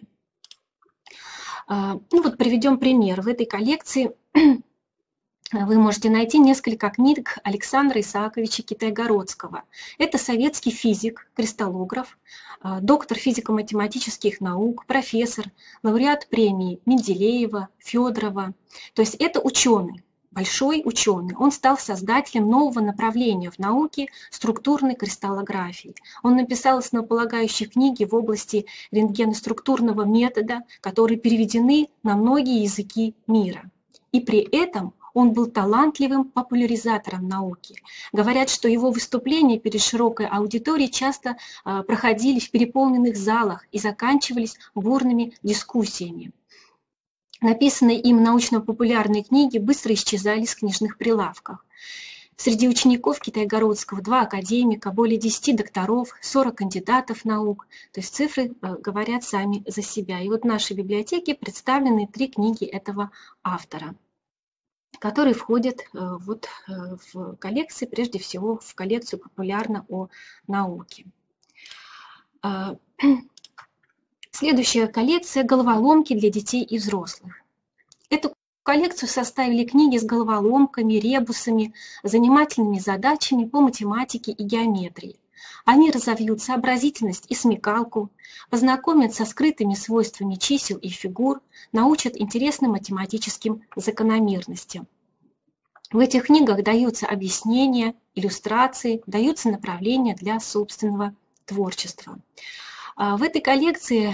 Ну вот приведем пример. В этой коллекции вы можете найти несколько книг Александра Исааковича Китай-Городского. Это советский физик, кристаллограф, доктор физико-математических наук, профессор, лауреат премии Менделеева, Федорова. То есть это ученый, большой ученый. Он стал создателем нового направления в науке структурной кристаллографии. Он написал основополагающие книги в области рентгеноструктурного метода, которые переведены на многие языки мира. И при этом он был талантливым популяризатором науки. Говорят, что его выступления перед широкой аудиторией часто проходили в переполненных залах и заканчивались бурными дискуссиями. Написанные им научно-популярные книги быстро исчезали с книжных прилавков. Среди учеников Китай-Городского два академика, более десяти докторов, сорок кандидатов наук. То есть цифры говорят сами за себя. И вот в нашей библиотеке представлены три книги этого автора, которые входят вот в коллекции, прежде всего в коллекцию «Популярно о науке». Следующая коллекция «Головоломки для детей и взрослых». Эту коллекцию составили книги с головоломками, ребусами, занимательными задачами по математике и геометрии. Они разовьют сообразительность и смекалку, познакомят со скрытыми свойствами чисел и фигур, научат интересным математическим закономерностям. В этих книгах даются объяснения, иллюстрации, даются направления для собственного творчества. В этой коллекции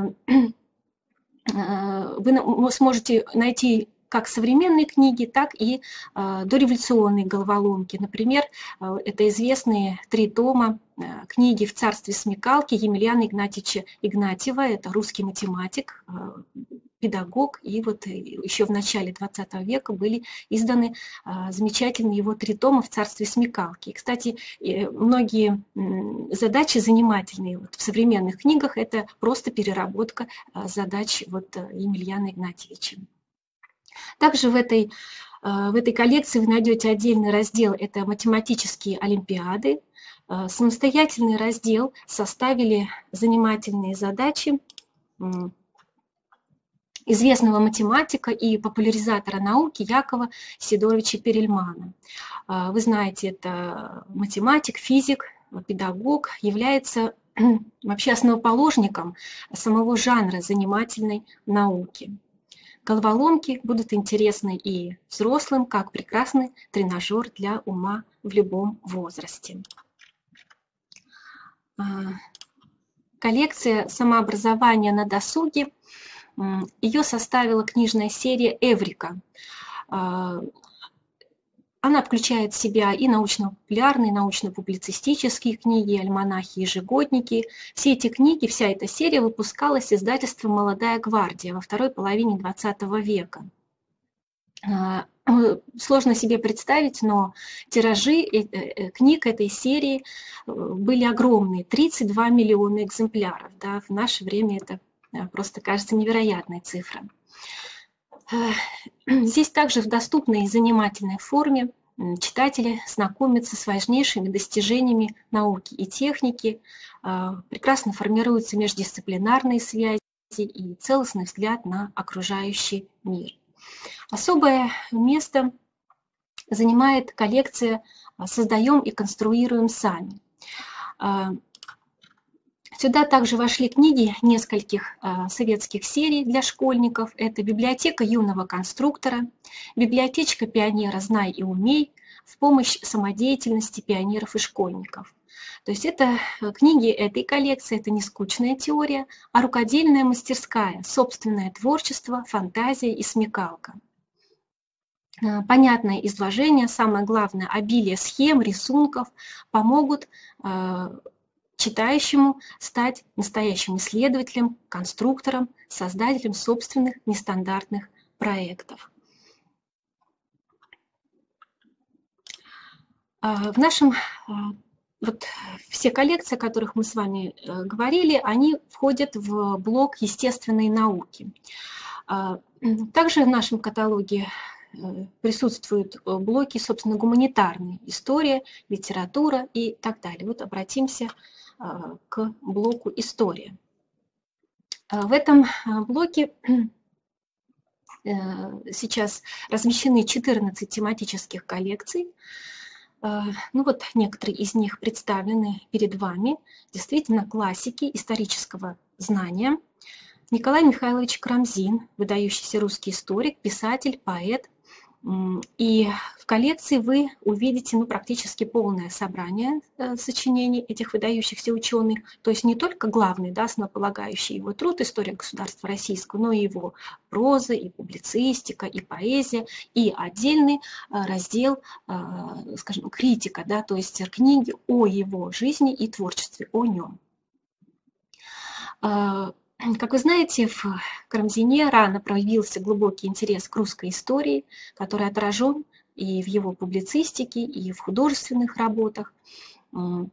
вы сможете найти как современные книги, так и э, дореволюционные головоломки. Например, э, это известные три тома э, книги «В царстве смекалки» Емельяна Игнатьевича Игнатьева. Это русский математик, э, педагог. И вот еще в начале двадцатого века были изданы э, замечательные его три тома «В царстве смекалки». И, кстати, э, многие э, задачи занимательные вот, в современных книгах – это просто переработка э, задач вот, э, Емельяна Игнатьевича. Также в этой, в этой коллекции вы найдете отдельный раздел, это математические олимпиады. Самостоятельный раздел составили занимательные задачи известного математика и популяризатора науки Якова Сидоровича Перельмана. Вы знаете, это математик, физик, педагог, является вообще основоположником самого жанра занимательной науки. Головоломки будут интересны и взрослым, как прекрасный тренажер для ума в любом возрасте. Коллекция «Самообразование на досуге», ее составила книжная серия «Эврика». Она включает в себя и научно-популярные, и научно-публицистические книги, альманахи, ежегодники. Все эти книги, вся эта серия выпускалась издательством «Молодая гвардия» во второй половине двадцатого века. Сложно себе представить, но тиражи книг этой серии были огромные, тридцать два миллиона экземпляров. Да, в наше время это просто кажется невероятной цифрой. Здесь также в доступной и занимательной форме читатели знакомятся с важнейшими достижениями науки и техники, прекрасно формируются междисциплинарные связи и целостный взгляд на окружающий мир. Особое место занимает коллекция «Создаем и конструируем сами». Сюда также вошли книги нескольких э, советских серий для школьников. Это «Библиотека юного конструктора», «Библиотечка пионера «Знай и умей», «В помощь самодеятельности пионеров и школьников». То есть это книги этой коллекции, это не скучная теория, а рукодельная мастерская, собственное творчество, фантазия и смекалка. Понятное изложение, самое главное, обилие схем, рисунков помогут э, читающему стать настоящим исследователем, конструктором, создателем собственных нестандартных проектов. В нашем, вот все коллекции, о которых мы с вами говорили, они входят в блок естественной науки. Также в нашем каталоге присутствуют блоки, собственно, гуманитарные: история, литература и так далее. Вот обратимся к блоку «История». В этом блоке сейчас размещены четырнадцать тематических коллекций. Ну вот некоторые из них представлены перед вами. Действительно классики исторического знания. Николай Михайлович Карамзин, выдающийся русский историк, писатель, поэт. И в коллекции вы увидите ну, практически полное собрание э, сочинений этих выдающихся ученых, то есть не только главный, да, основополагающий его труд «История государства российского», но и его проза, и публицистика, и поэзия, и отдельный э, раздел, э, скажем, критика, да, то есть книги о его жизни и творчестве, о нем. Как вы знаете, в Карамзине рано проявился глубокий интерес к русской истории, который отражен и в его публицистике, и в художественных работах. Он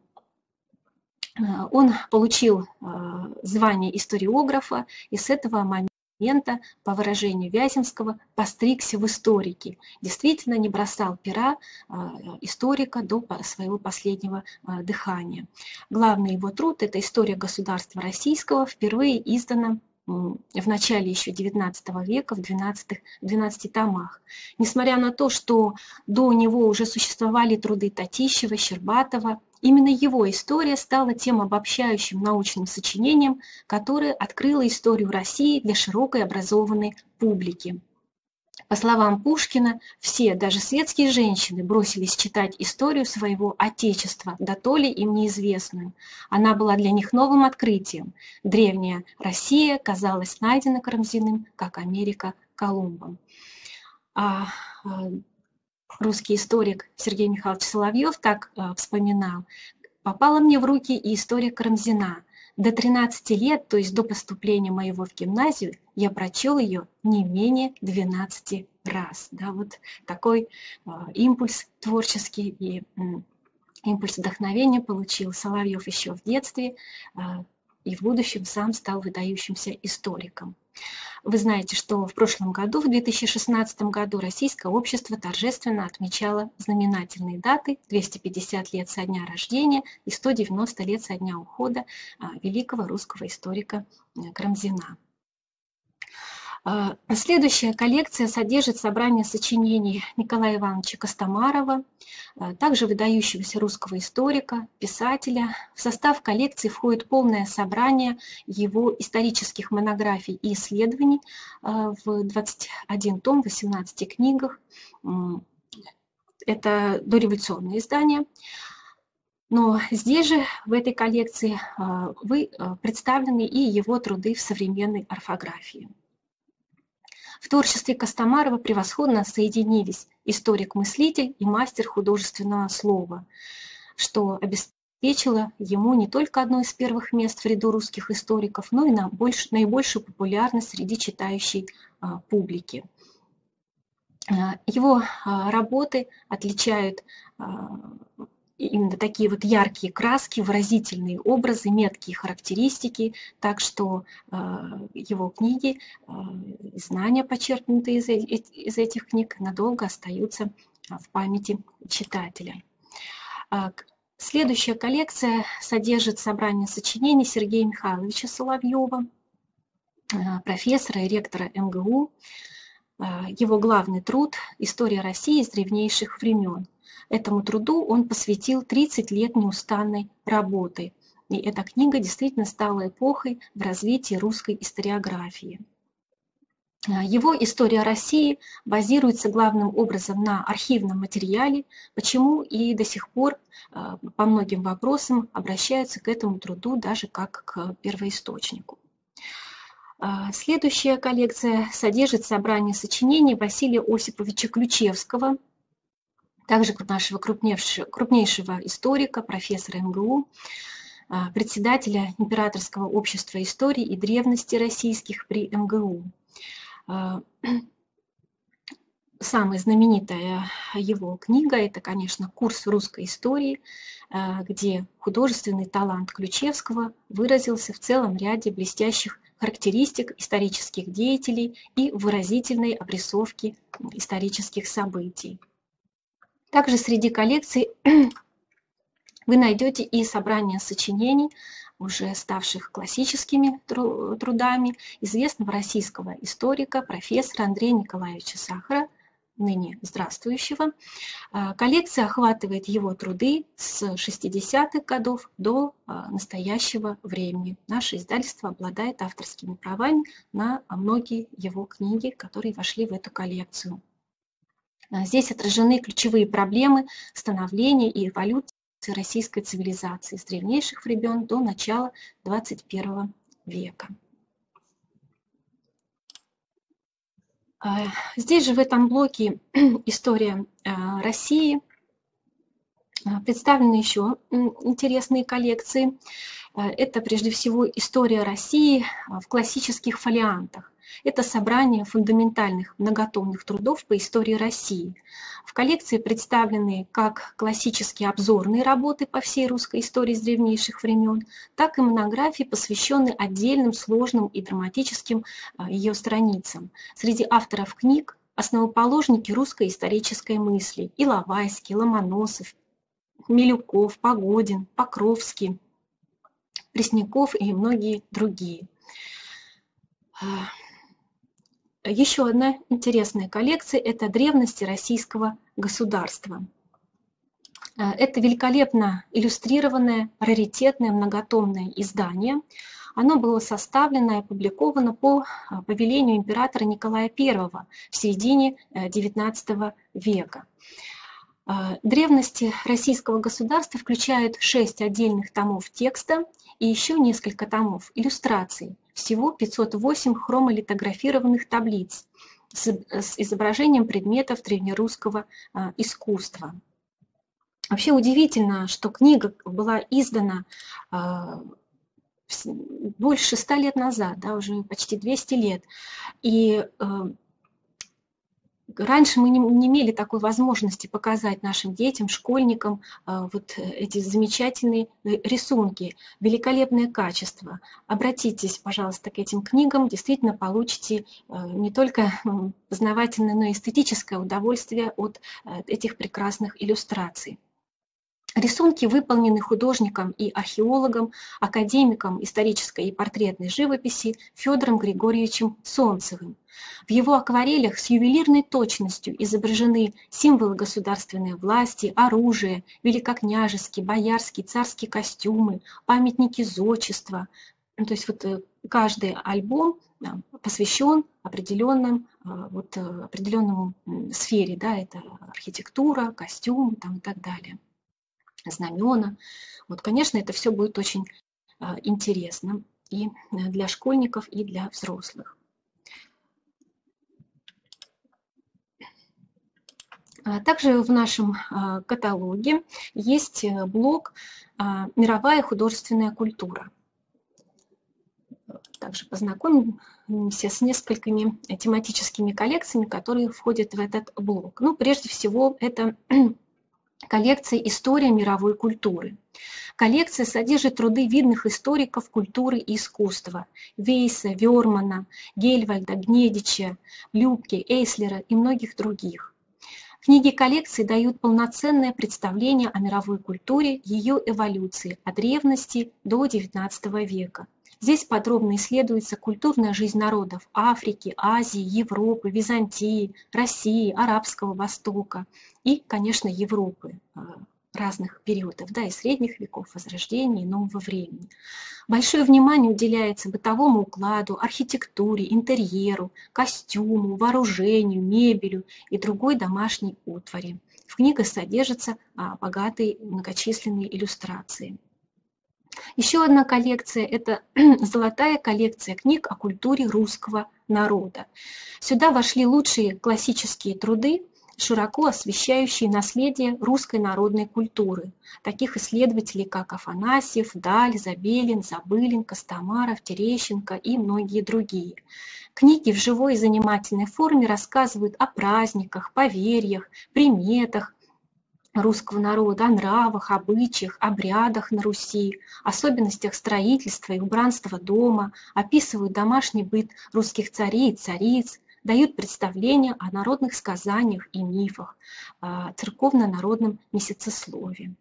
получил звание историографа, и с этого момента, по выражению Вяземского, постригся в историки. Действительно не бросал пера историка до своего последнего дыхания. Главный его труд – это «История государства российского», впервые издана в начале еще девятнадцатого века в двенадцати томах. Несмотря на то, что до него уже существовали труды Татищева, Щербатова, именно его история стала тем обобщающим научным сочинением, которое открыло историю России для широкой образованной публики. По словам Пушкина, все, даже светские женщины, бросились читать историю своего отечества, да то ли им неизвестную. Она была для них новым открытием. Древняя Россия казалась найдена Карамзиным, как Америка Колумбом. А, а, русский историк Сергей Михайлович Соловьев так а, вспоминал: «Попала мне в руки и история Карамзина. До тринадцати лет, то есть до поступления моего в гимназию, я прочел ее не менее двенадцати раз». Да, вот такой э, импульс творческий и э, импульс вдохновения получил Соловьев еще в детстве э, и в будущем сам стал выдающимся историком. Вы знаете, что в прошлом году, в две тысячи шестнадцатом году, Российское общество торжественно отмечало знаменательные даты: двести пятьдесят лет со дня рождения и сто девяносто лет со дня ухода великого русского историка Карамзина. Следующая коллекция содержит собрание сочинений Николая Ивановича Костомарова, также выдающегося русского историка, писателя. В состав коллекции входит полное собрание его исторических монографий и исследований в двадцать один том, в восемнадцати книгах. Это дореволюционное издание. Но здесь же, в этой коллекции, вы представлены и его труды в современной орфографии. В творчестве Костомарова превосходно соединились историк-мыслитель и мастер художественного слова, что обеспечило ему не только одно из первых мест в ряду русских историков, но и наибольшую популярность среди читающей публики. Его работы отличают именно такие вот яркие краски, выразительные образы, меткие характеристики, так что э, его книги, э, знания, почерпнутые из, из этих книг, надолго остаются в памяти читателя. Следующая коллекция содержит собрание сочинений Сергея Михайловича Соловьева, профессора и ректора эм гэ у. Его главный труд «История России с древнейших времен». Этому труду он посвятил тридцать лет неустанной работы. И эта книга действительно стала эпохой в развитии русской историографии. Его «История России» базируется главным образом на архивном материале, почему и до сих пор по многим вопросам обращаются к этому труду даже как к первоисточнику. Следующая коллекция содержит собрание сочинений Василия Осиповича Ключевского, также нашего крупнейшего, крупнейшего историка, профессора эм гэ у, председателя Императорского общества истории и древности российских при эм гэ у. Самая знаменитая его книга – это, конечно, «Курс русской истории», где художественный талант Ключевского выразился в целом ряде блестящих характеристик исторических деятелей и выразительной обрисовки исторических событий. Также среди коллекций вы найдете и собрание сочинений, уже ставших классическими трудами, известного российского историка, профессора Андрея Николаевича Сахара, ныне здравствующего. Коллекция охватывает его труды с шестидесятых годов до настоящего времени. Наше издательство обладает авторскими правами на многие его книги, которые вошли в эту коллекцию. Здесь отражены ключевые проблемы становления и эволюции российской цивилизации с древнейших времен до начала двадцать первого века. Здесь же в этом блоке «История России» представлены еще интересные коллекции. Это прежде всего «История России» в классических фолиантах. Это собрание фундаментальных многотомных трудов по истории России. В коллекции представлены как классические обзорные работы по всей русской истории с древнейших времен, так и монографии, посвященные отдельным сложным и драматическим ее страницам. Среди авторов книг основоположники русской исторической мысли: Иловайский, Ломоносов, Милюков, Погодин, Покровский, Пресняков и многие другие. Еще одна интересная коллекция – это древности российского государства. Это великолепно иллюстрированное, раритетное, многотомное издание. Оно было составлено и опубликовано по повелению императора Николая Первого в середине девятнадцатого века. Древности российского государства включают шесть отдельных томов текста и еще несколько томов иллюстраций. Всего пятьсот восемь хромолитографированных таблиц с изображением предметов древнерусского искусства. Вообще удивительно, что книга была издана больше ста лет назад, да, уже почти двести лет. И раньше мы не, не имели такой возможности показать нашим детям, школьникам вот эти замечательные рисунки, великолепное качество. Обратитесь, пожалуйста, к этим книгам, действительно получите не только познавательное, но и эстетическое удовольствие от этих прекрасных иллюстраций. Рисунки выполнены художником и археологом, академиком исторической и портретной живописи Федором Григорьевичем Солнцевым. В его акварелях с ювелирной точностью изображены символы государственной власти, оружие, великокняжеские, боярские, царские костюмы, памятники зодчества. То есть вот каждый альбом посвящен определенным, вот, определенному сфере, да, это архитектура, костюм там, и так далее. Знамена. Вот, конечно, это все будет очень а, интересно и для школьников, и для взрослых. А также в нашем а, каталоге есть блок а, «Мировая художественная культура». Также познакомимся с несколькими тематическими коллекциями, которые входят в этот блок. Ну, прежде всего, это коллекция «История мировой культуры». Коллекция содержит труды видных историков культуры и искусства Вейса, Вёрмана, Гельвальда, Гнедича, Любки, Эйслера и многих других. Книги коллекции дают полноценное представление о мировой культуре, ее эволюции от древности до девятнадцатого века. Здесь подробно исследуется культурная жизнь народов Африки, Азии, Европы, Византии, России, Арабского Востока и, конечно, Европы разных периодов, да, и средних веков, Возрождения, и Нового времени. Большое внимание уделяется бытовому укладу, архитектуре, интерьеру, костюму, вооружению, мебелю и другой домашней утвари. В книгах содержатся богатые многочисленные иллюстрации. Еще одна коллекция – это золотая коллекция книг о культуре русского народа. Сюда вошли лучшие классические труды, широко освещающие наследие русской народной культуры, таких исследователей, как Афанасьев, Даль, Забелин, Забылин, Костомаров, Терещенко и многие другие. Книги в живой и занимательной форме рассказывают о праздниках, поверьях, приметах русского народа, о нравах, обычаях, обрядах на Руси, особенностях строительства и убранства дома, описывают домашний быт русских царей и цариц, дают представления о народных сказаниях и мифах, церковно-народном месяцесловии.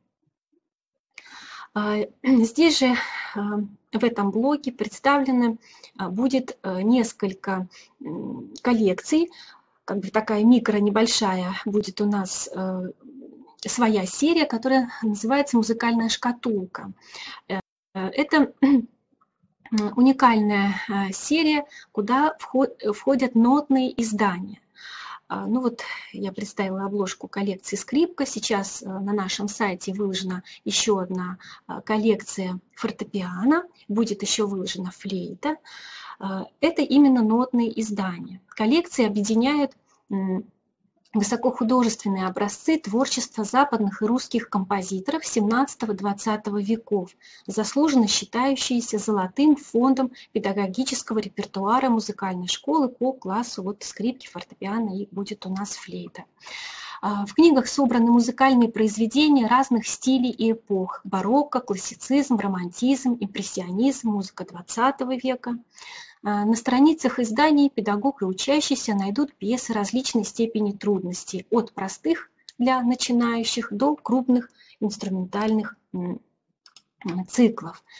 Здесь же в этом блоке представлено будет несколько коллекций, как бы такая микро небольшая будет у нас своя серия, которая называется «Музыкальная шкатулка». Это уникальная серия, куда входят нотные издания. Ну вот я представила обложку коллекции «Скрипка». Сейчас на нашем сайте выложена еще одна коллекция фортепиано, будет еще выложена флейта. Это именно нотные издания. Коллекции объединяют высокохудожественные образцы творчества западных и русских композиторов семнадцатого-двадцатого веков, заслуженно считающиеся золотым фондом педагогического репертуара музыкальной школы по классу вот скрипки, фортепиано и будет у нас флейта. В книгах собраны музыкальные произведения разных стилей и эпох: барокко, классицизм, романтизм, импрессионизм, музыка двадцатого века. На страницах изданий педагог и учащийся найдут пьесы различной степени трудности, от простых для начинающих до крупных инструментальных циклов.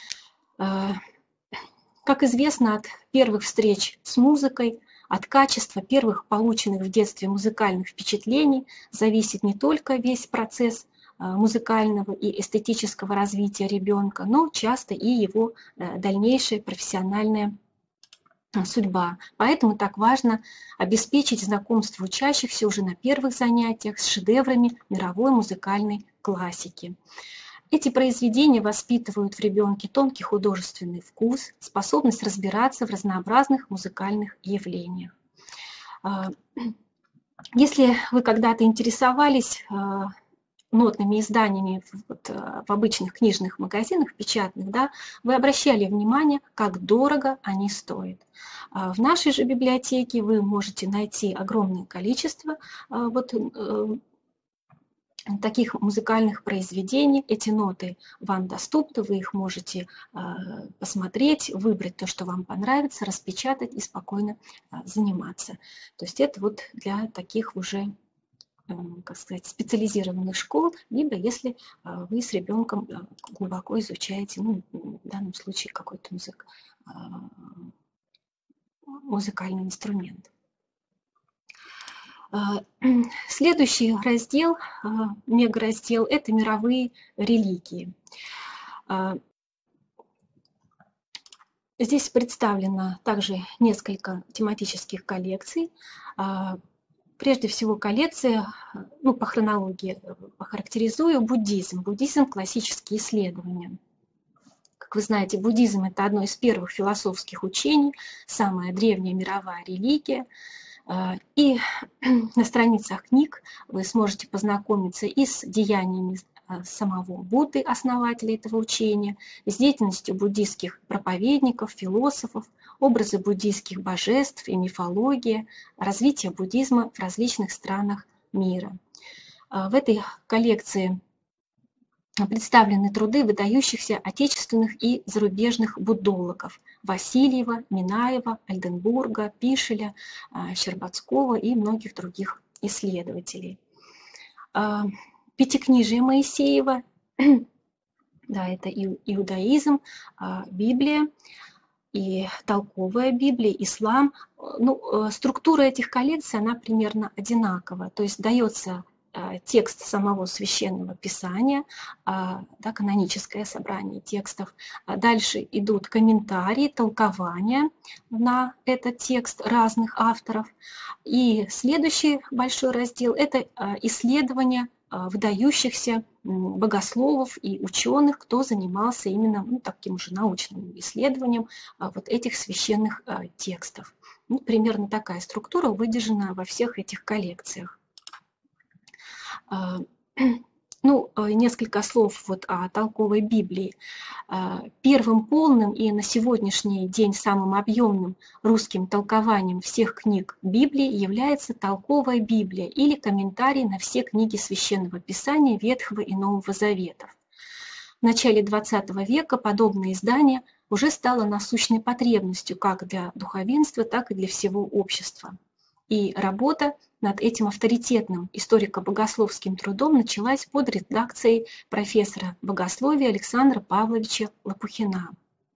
Как известно, от первых встреч с музыкой, от качества первых полученных в детстве музыкальных впечатлений зависит не только весь процесс музыкального и эстетического развития ребенка, но часто и его дальнейшая профессиональная судьба. Поэтому так важно обеспечить знакомство учащихся уже на первых занятиях с шедеврами мировой музыкальной классики. Эти произведения воспитывают в ребенке тонкий художественный вкус, способность разбираться в разнообразных музыкальных явлениях. Если вы когда-то интересовались нотными изданиями вот, в обычных книжных магазинах печатных, да, вы обращали внимание, как дорого они стоят. В нашей же библиотеке вы можете найти огромное количество вот, таких музыкальных произведений. Эти ноты вам доступны, вы их можете посмотреть, выбрать то, что вам понравится, распечатать и спокойно заниматься. То есть это вот для таких уже, как сказать, специализированных школ, либо если вы с ребенком глубоко изучаете, ну, в данном случае какой-то музык, музыкальный инструмент. Следующий раздел, мегараздел, это мировые религии. Здесь представлено также несколько тематических коллекций. Прежде всего коллекция, ну, по хронологии охарактеризую, буддизм. Буддизм – классические исследования. Как вы знаете, буддизм – это одно из первых философских учений, самая древняя мировая религия. И на страницах книг вы сможете познакомиться и с деяниями самого Будды, основателя этого учения, с деятельностью буддийских проповедников, философов, образы буддийских божеств и мифология, развитие буддизма в различных странах мира. В этой коллекции представлены труды выдающихся отечественных и зарубежных буддологов Васильева, Минаева, Альденбурга, Пишеля, Щербацкого и многих других исследователей. Пятикнижие Моисеева, да, это иудаизм, Библия и толковая Библия, ислам. Ну, структура этих коллекций, она примерно одинакова, то есть дается текст самого священного писания, да, каноническое собрание текстов. Дальше идут комментарии, толкования на этот текст разных авторов. И следующий большой раздел – это исследования выдающихся богословов и ученых, кто занимался именно, ну, таким же научным исследованием вот этих священных текстов. Ну, примерно такая структура выдержана во всех этих коллекциях. Ну, несколько слов вот о толковой Библии. Первым полным и на сегодняшний день самым объемным русским толкованием всех книг Библии является толковая Библия или комментарий на все книги Священного Писания Ветхого и Нового Заветов. В начале двадцатого века подобное издание уже стало насущной потребностью как для духовенства, так и для всего общества. И работа над этим авторитетным историко-богословским трудом началась под редакцией профессора богословия Александра Павловича Лопухина.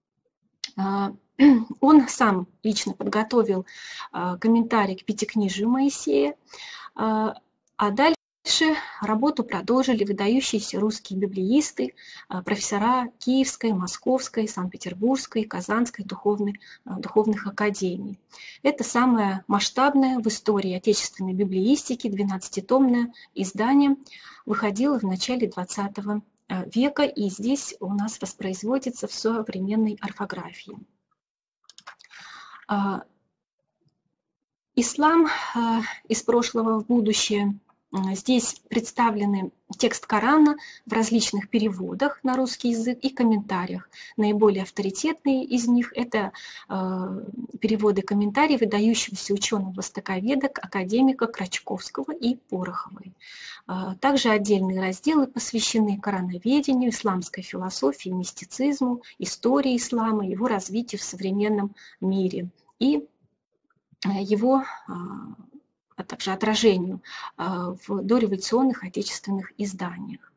Он сам лично подготовил комментарий к Пятикнижию Моисея, а дальше работу продолжили выдающиеся русские библеисты, профессора Киевской, Московской, Санкт-Петербургской, Казанской духовной, духовных академий. Это самое масштабное в истории отечественной библеистики двенадцатитомное издание выходило в начале двадцатого века, и здесь у нас воспроизводится в современной орфографии. Ислам из прошлого в будущее. Здесь представлены текст Корана в различных переводах на русский язык и комментариях. Наиболее авторитетные из них – это переводы комментариев выдающегося ученого-востоковеда, академика Крачковского и Пороховой. Также отдельные разделы посвящены короноведению, исламской философии, мистицизму, истории ислама, его развитию в современном мире и его а также отражению в дореволюционных отечественных изданиях.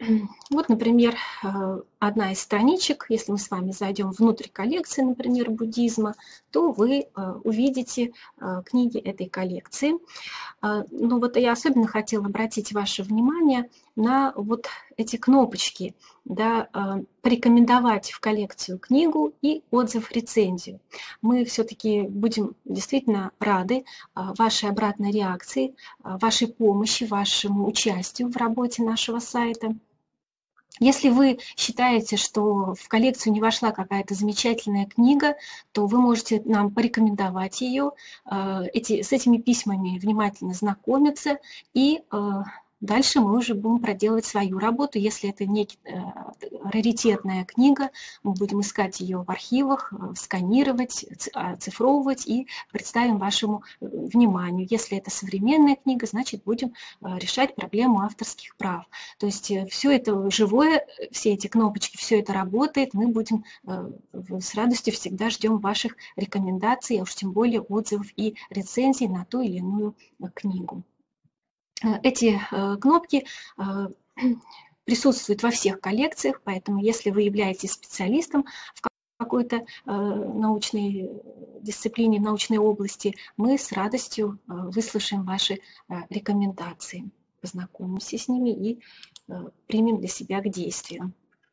Вот, например, одна из страничек, если мы с вами зайдем внутрь коллекции, например, буддизма, то вы увидите книги этой коллекции. Но вот я особенно хотела обратить ваше внимание на вот эти кнопочки, да, порекомендовать в коллекцию книгу и отзыв, рецензию. Мы все-таки будем действительно рады вашей обратной реакции, вашей помощи, вашему участию в работе нашего сайта. Если вы считаете, что в коллекцию не вошла какая-то замечательная книга, то вы можете нам порекомендовать ее, эти, с этими письмами внимательно знакомиться, и дальше мы уже будем проделывать свою работу. Если это не раритетная книга, мы будем искать ее в архивах, сканировать, оцифровывать и представим вашему вниманию. Если это современная книга, значит, будем решать проблему авторских прав. То есть все это живое, все эти кнопочки, все это работает. Мы будем с радостью всегда ждем ваших рекомендаций, а уж тем более отзывов и рецензий на ту или иную книгу. Эти кнопки присутствуют во всех коллекциях, поэтому если вы являетесь специалистом в какой-то научной дисциплине, научной области, мы с радостью выслушаем ваши рекомендации, познакомимся с ними и примем для себя к действию.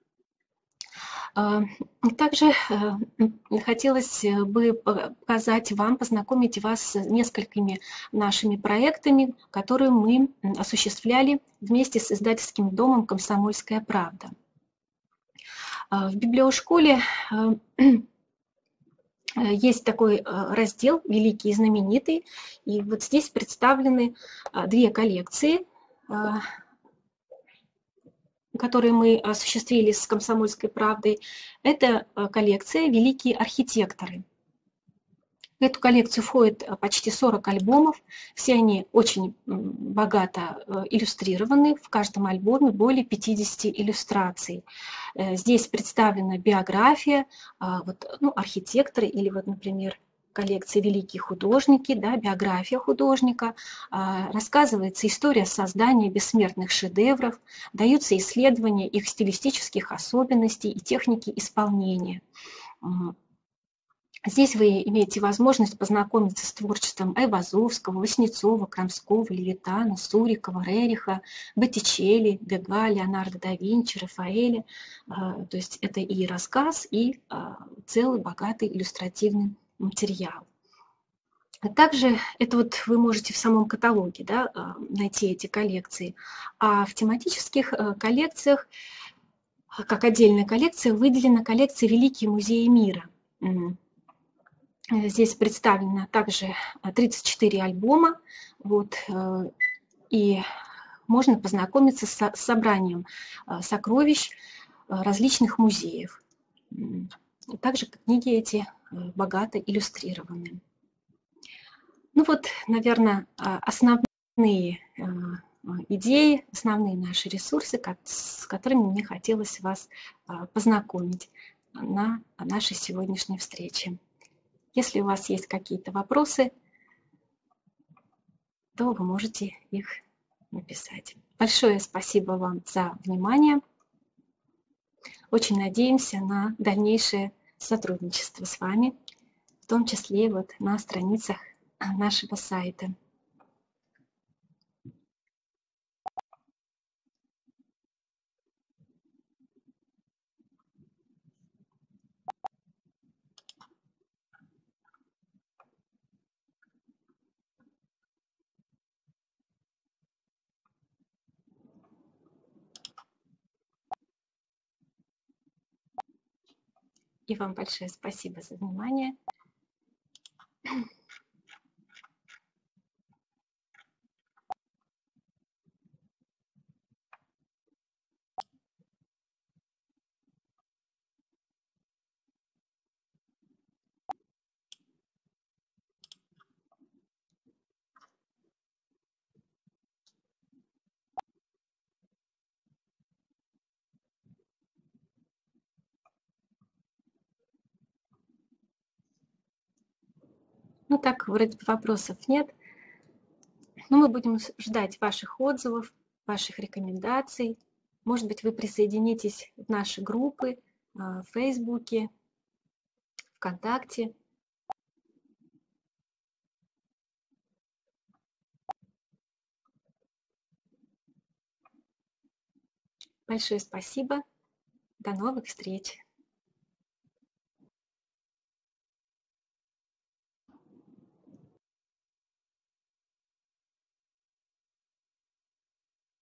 Также хотелось бы показать вам, познакомить вас с несколькими нашими проектами, которые мы осуществляли вместе с издательским домом «Комсомольская правда». В библиошколе есть такой раздел «Великий и знаменитый», и вот здесь представлены две коллекции, которые мы осуществили с «Комсомольской правдой». Это коллекция «Великие архитекторы». В эту коллекцию входит почти сорок альбомов, все они очень богато иллюстрированы, в каждом альбоме более пятидесяти иллюстраций. Здесь представлена биография, вот, ну, архитекторы или, вот, например, коллекции «Великие художники», да, биография художника, рассказывается история создания бессмертных шедевров, даются исследования их стилистических особенностей и техники исполнения. Здесь вы имеете возможность познакомиться с творчеством Айвазовского, Васнецова, Крамского, Левитана, Сурикова, Рериха, Боттичелли, Дега, Леонардо да Винчи, Рафаэля. То есть это и рассказ, и целый богатый иллюстративный материал. А также это вот вы можете в самом каталоге, да, найти эти коллекции. А в тематических коллекциях, как отдельная коллекция, выделена коллекция «Великие музеи мира». Здесь представлено также тридцать четыре альбома, вот, и можно познакомиться с собранием сокровищ различных музеев. Также книги эти богато иллюстрированы. Ну вот, наверное, основные идеи, основные наши ресурсы, с которыми мне хотелось вас познакомить на нашей сегодняшней встрече. Если у вас есть какие-то вопросы, то вы можете их написать. Большое спасибо вам за внимание. Очень надеемся на дальнейшее сотрудничество с вами, в том числе вот на страницах нашего сайта. И вам большое спасибо за внимание. Ну так, вроде вопросов нет, но мы будем ждать ваших отзывов, ваших рекомендаций. Может быть, вы присоединитесь в наши группы в Фейсбуке, ВКонтакте. Большое спасибо. До новых встреч.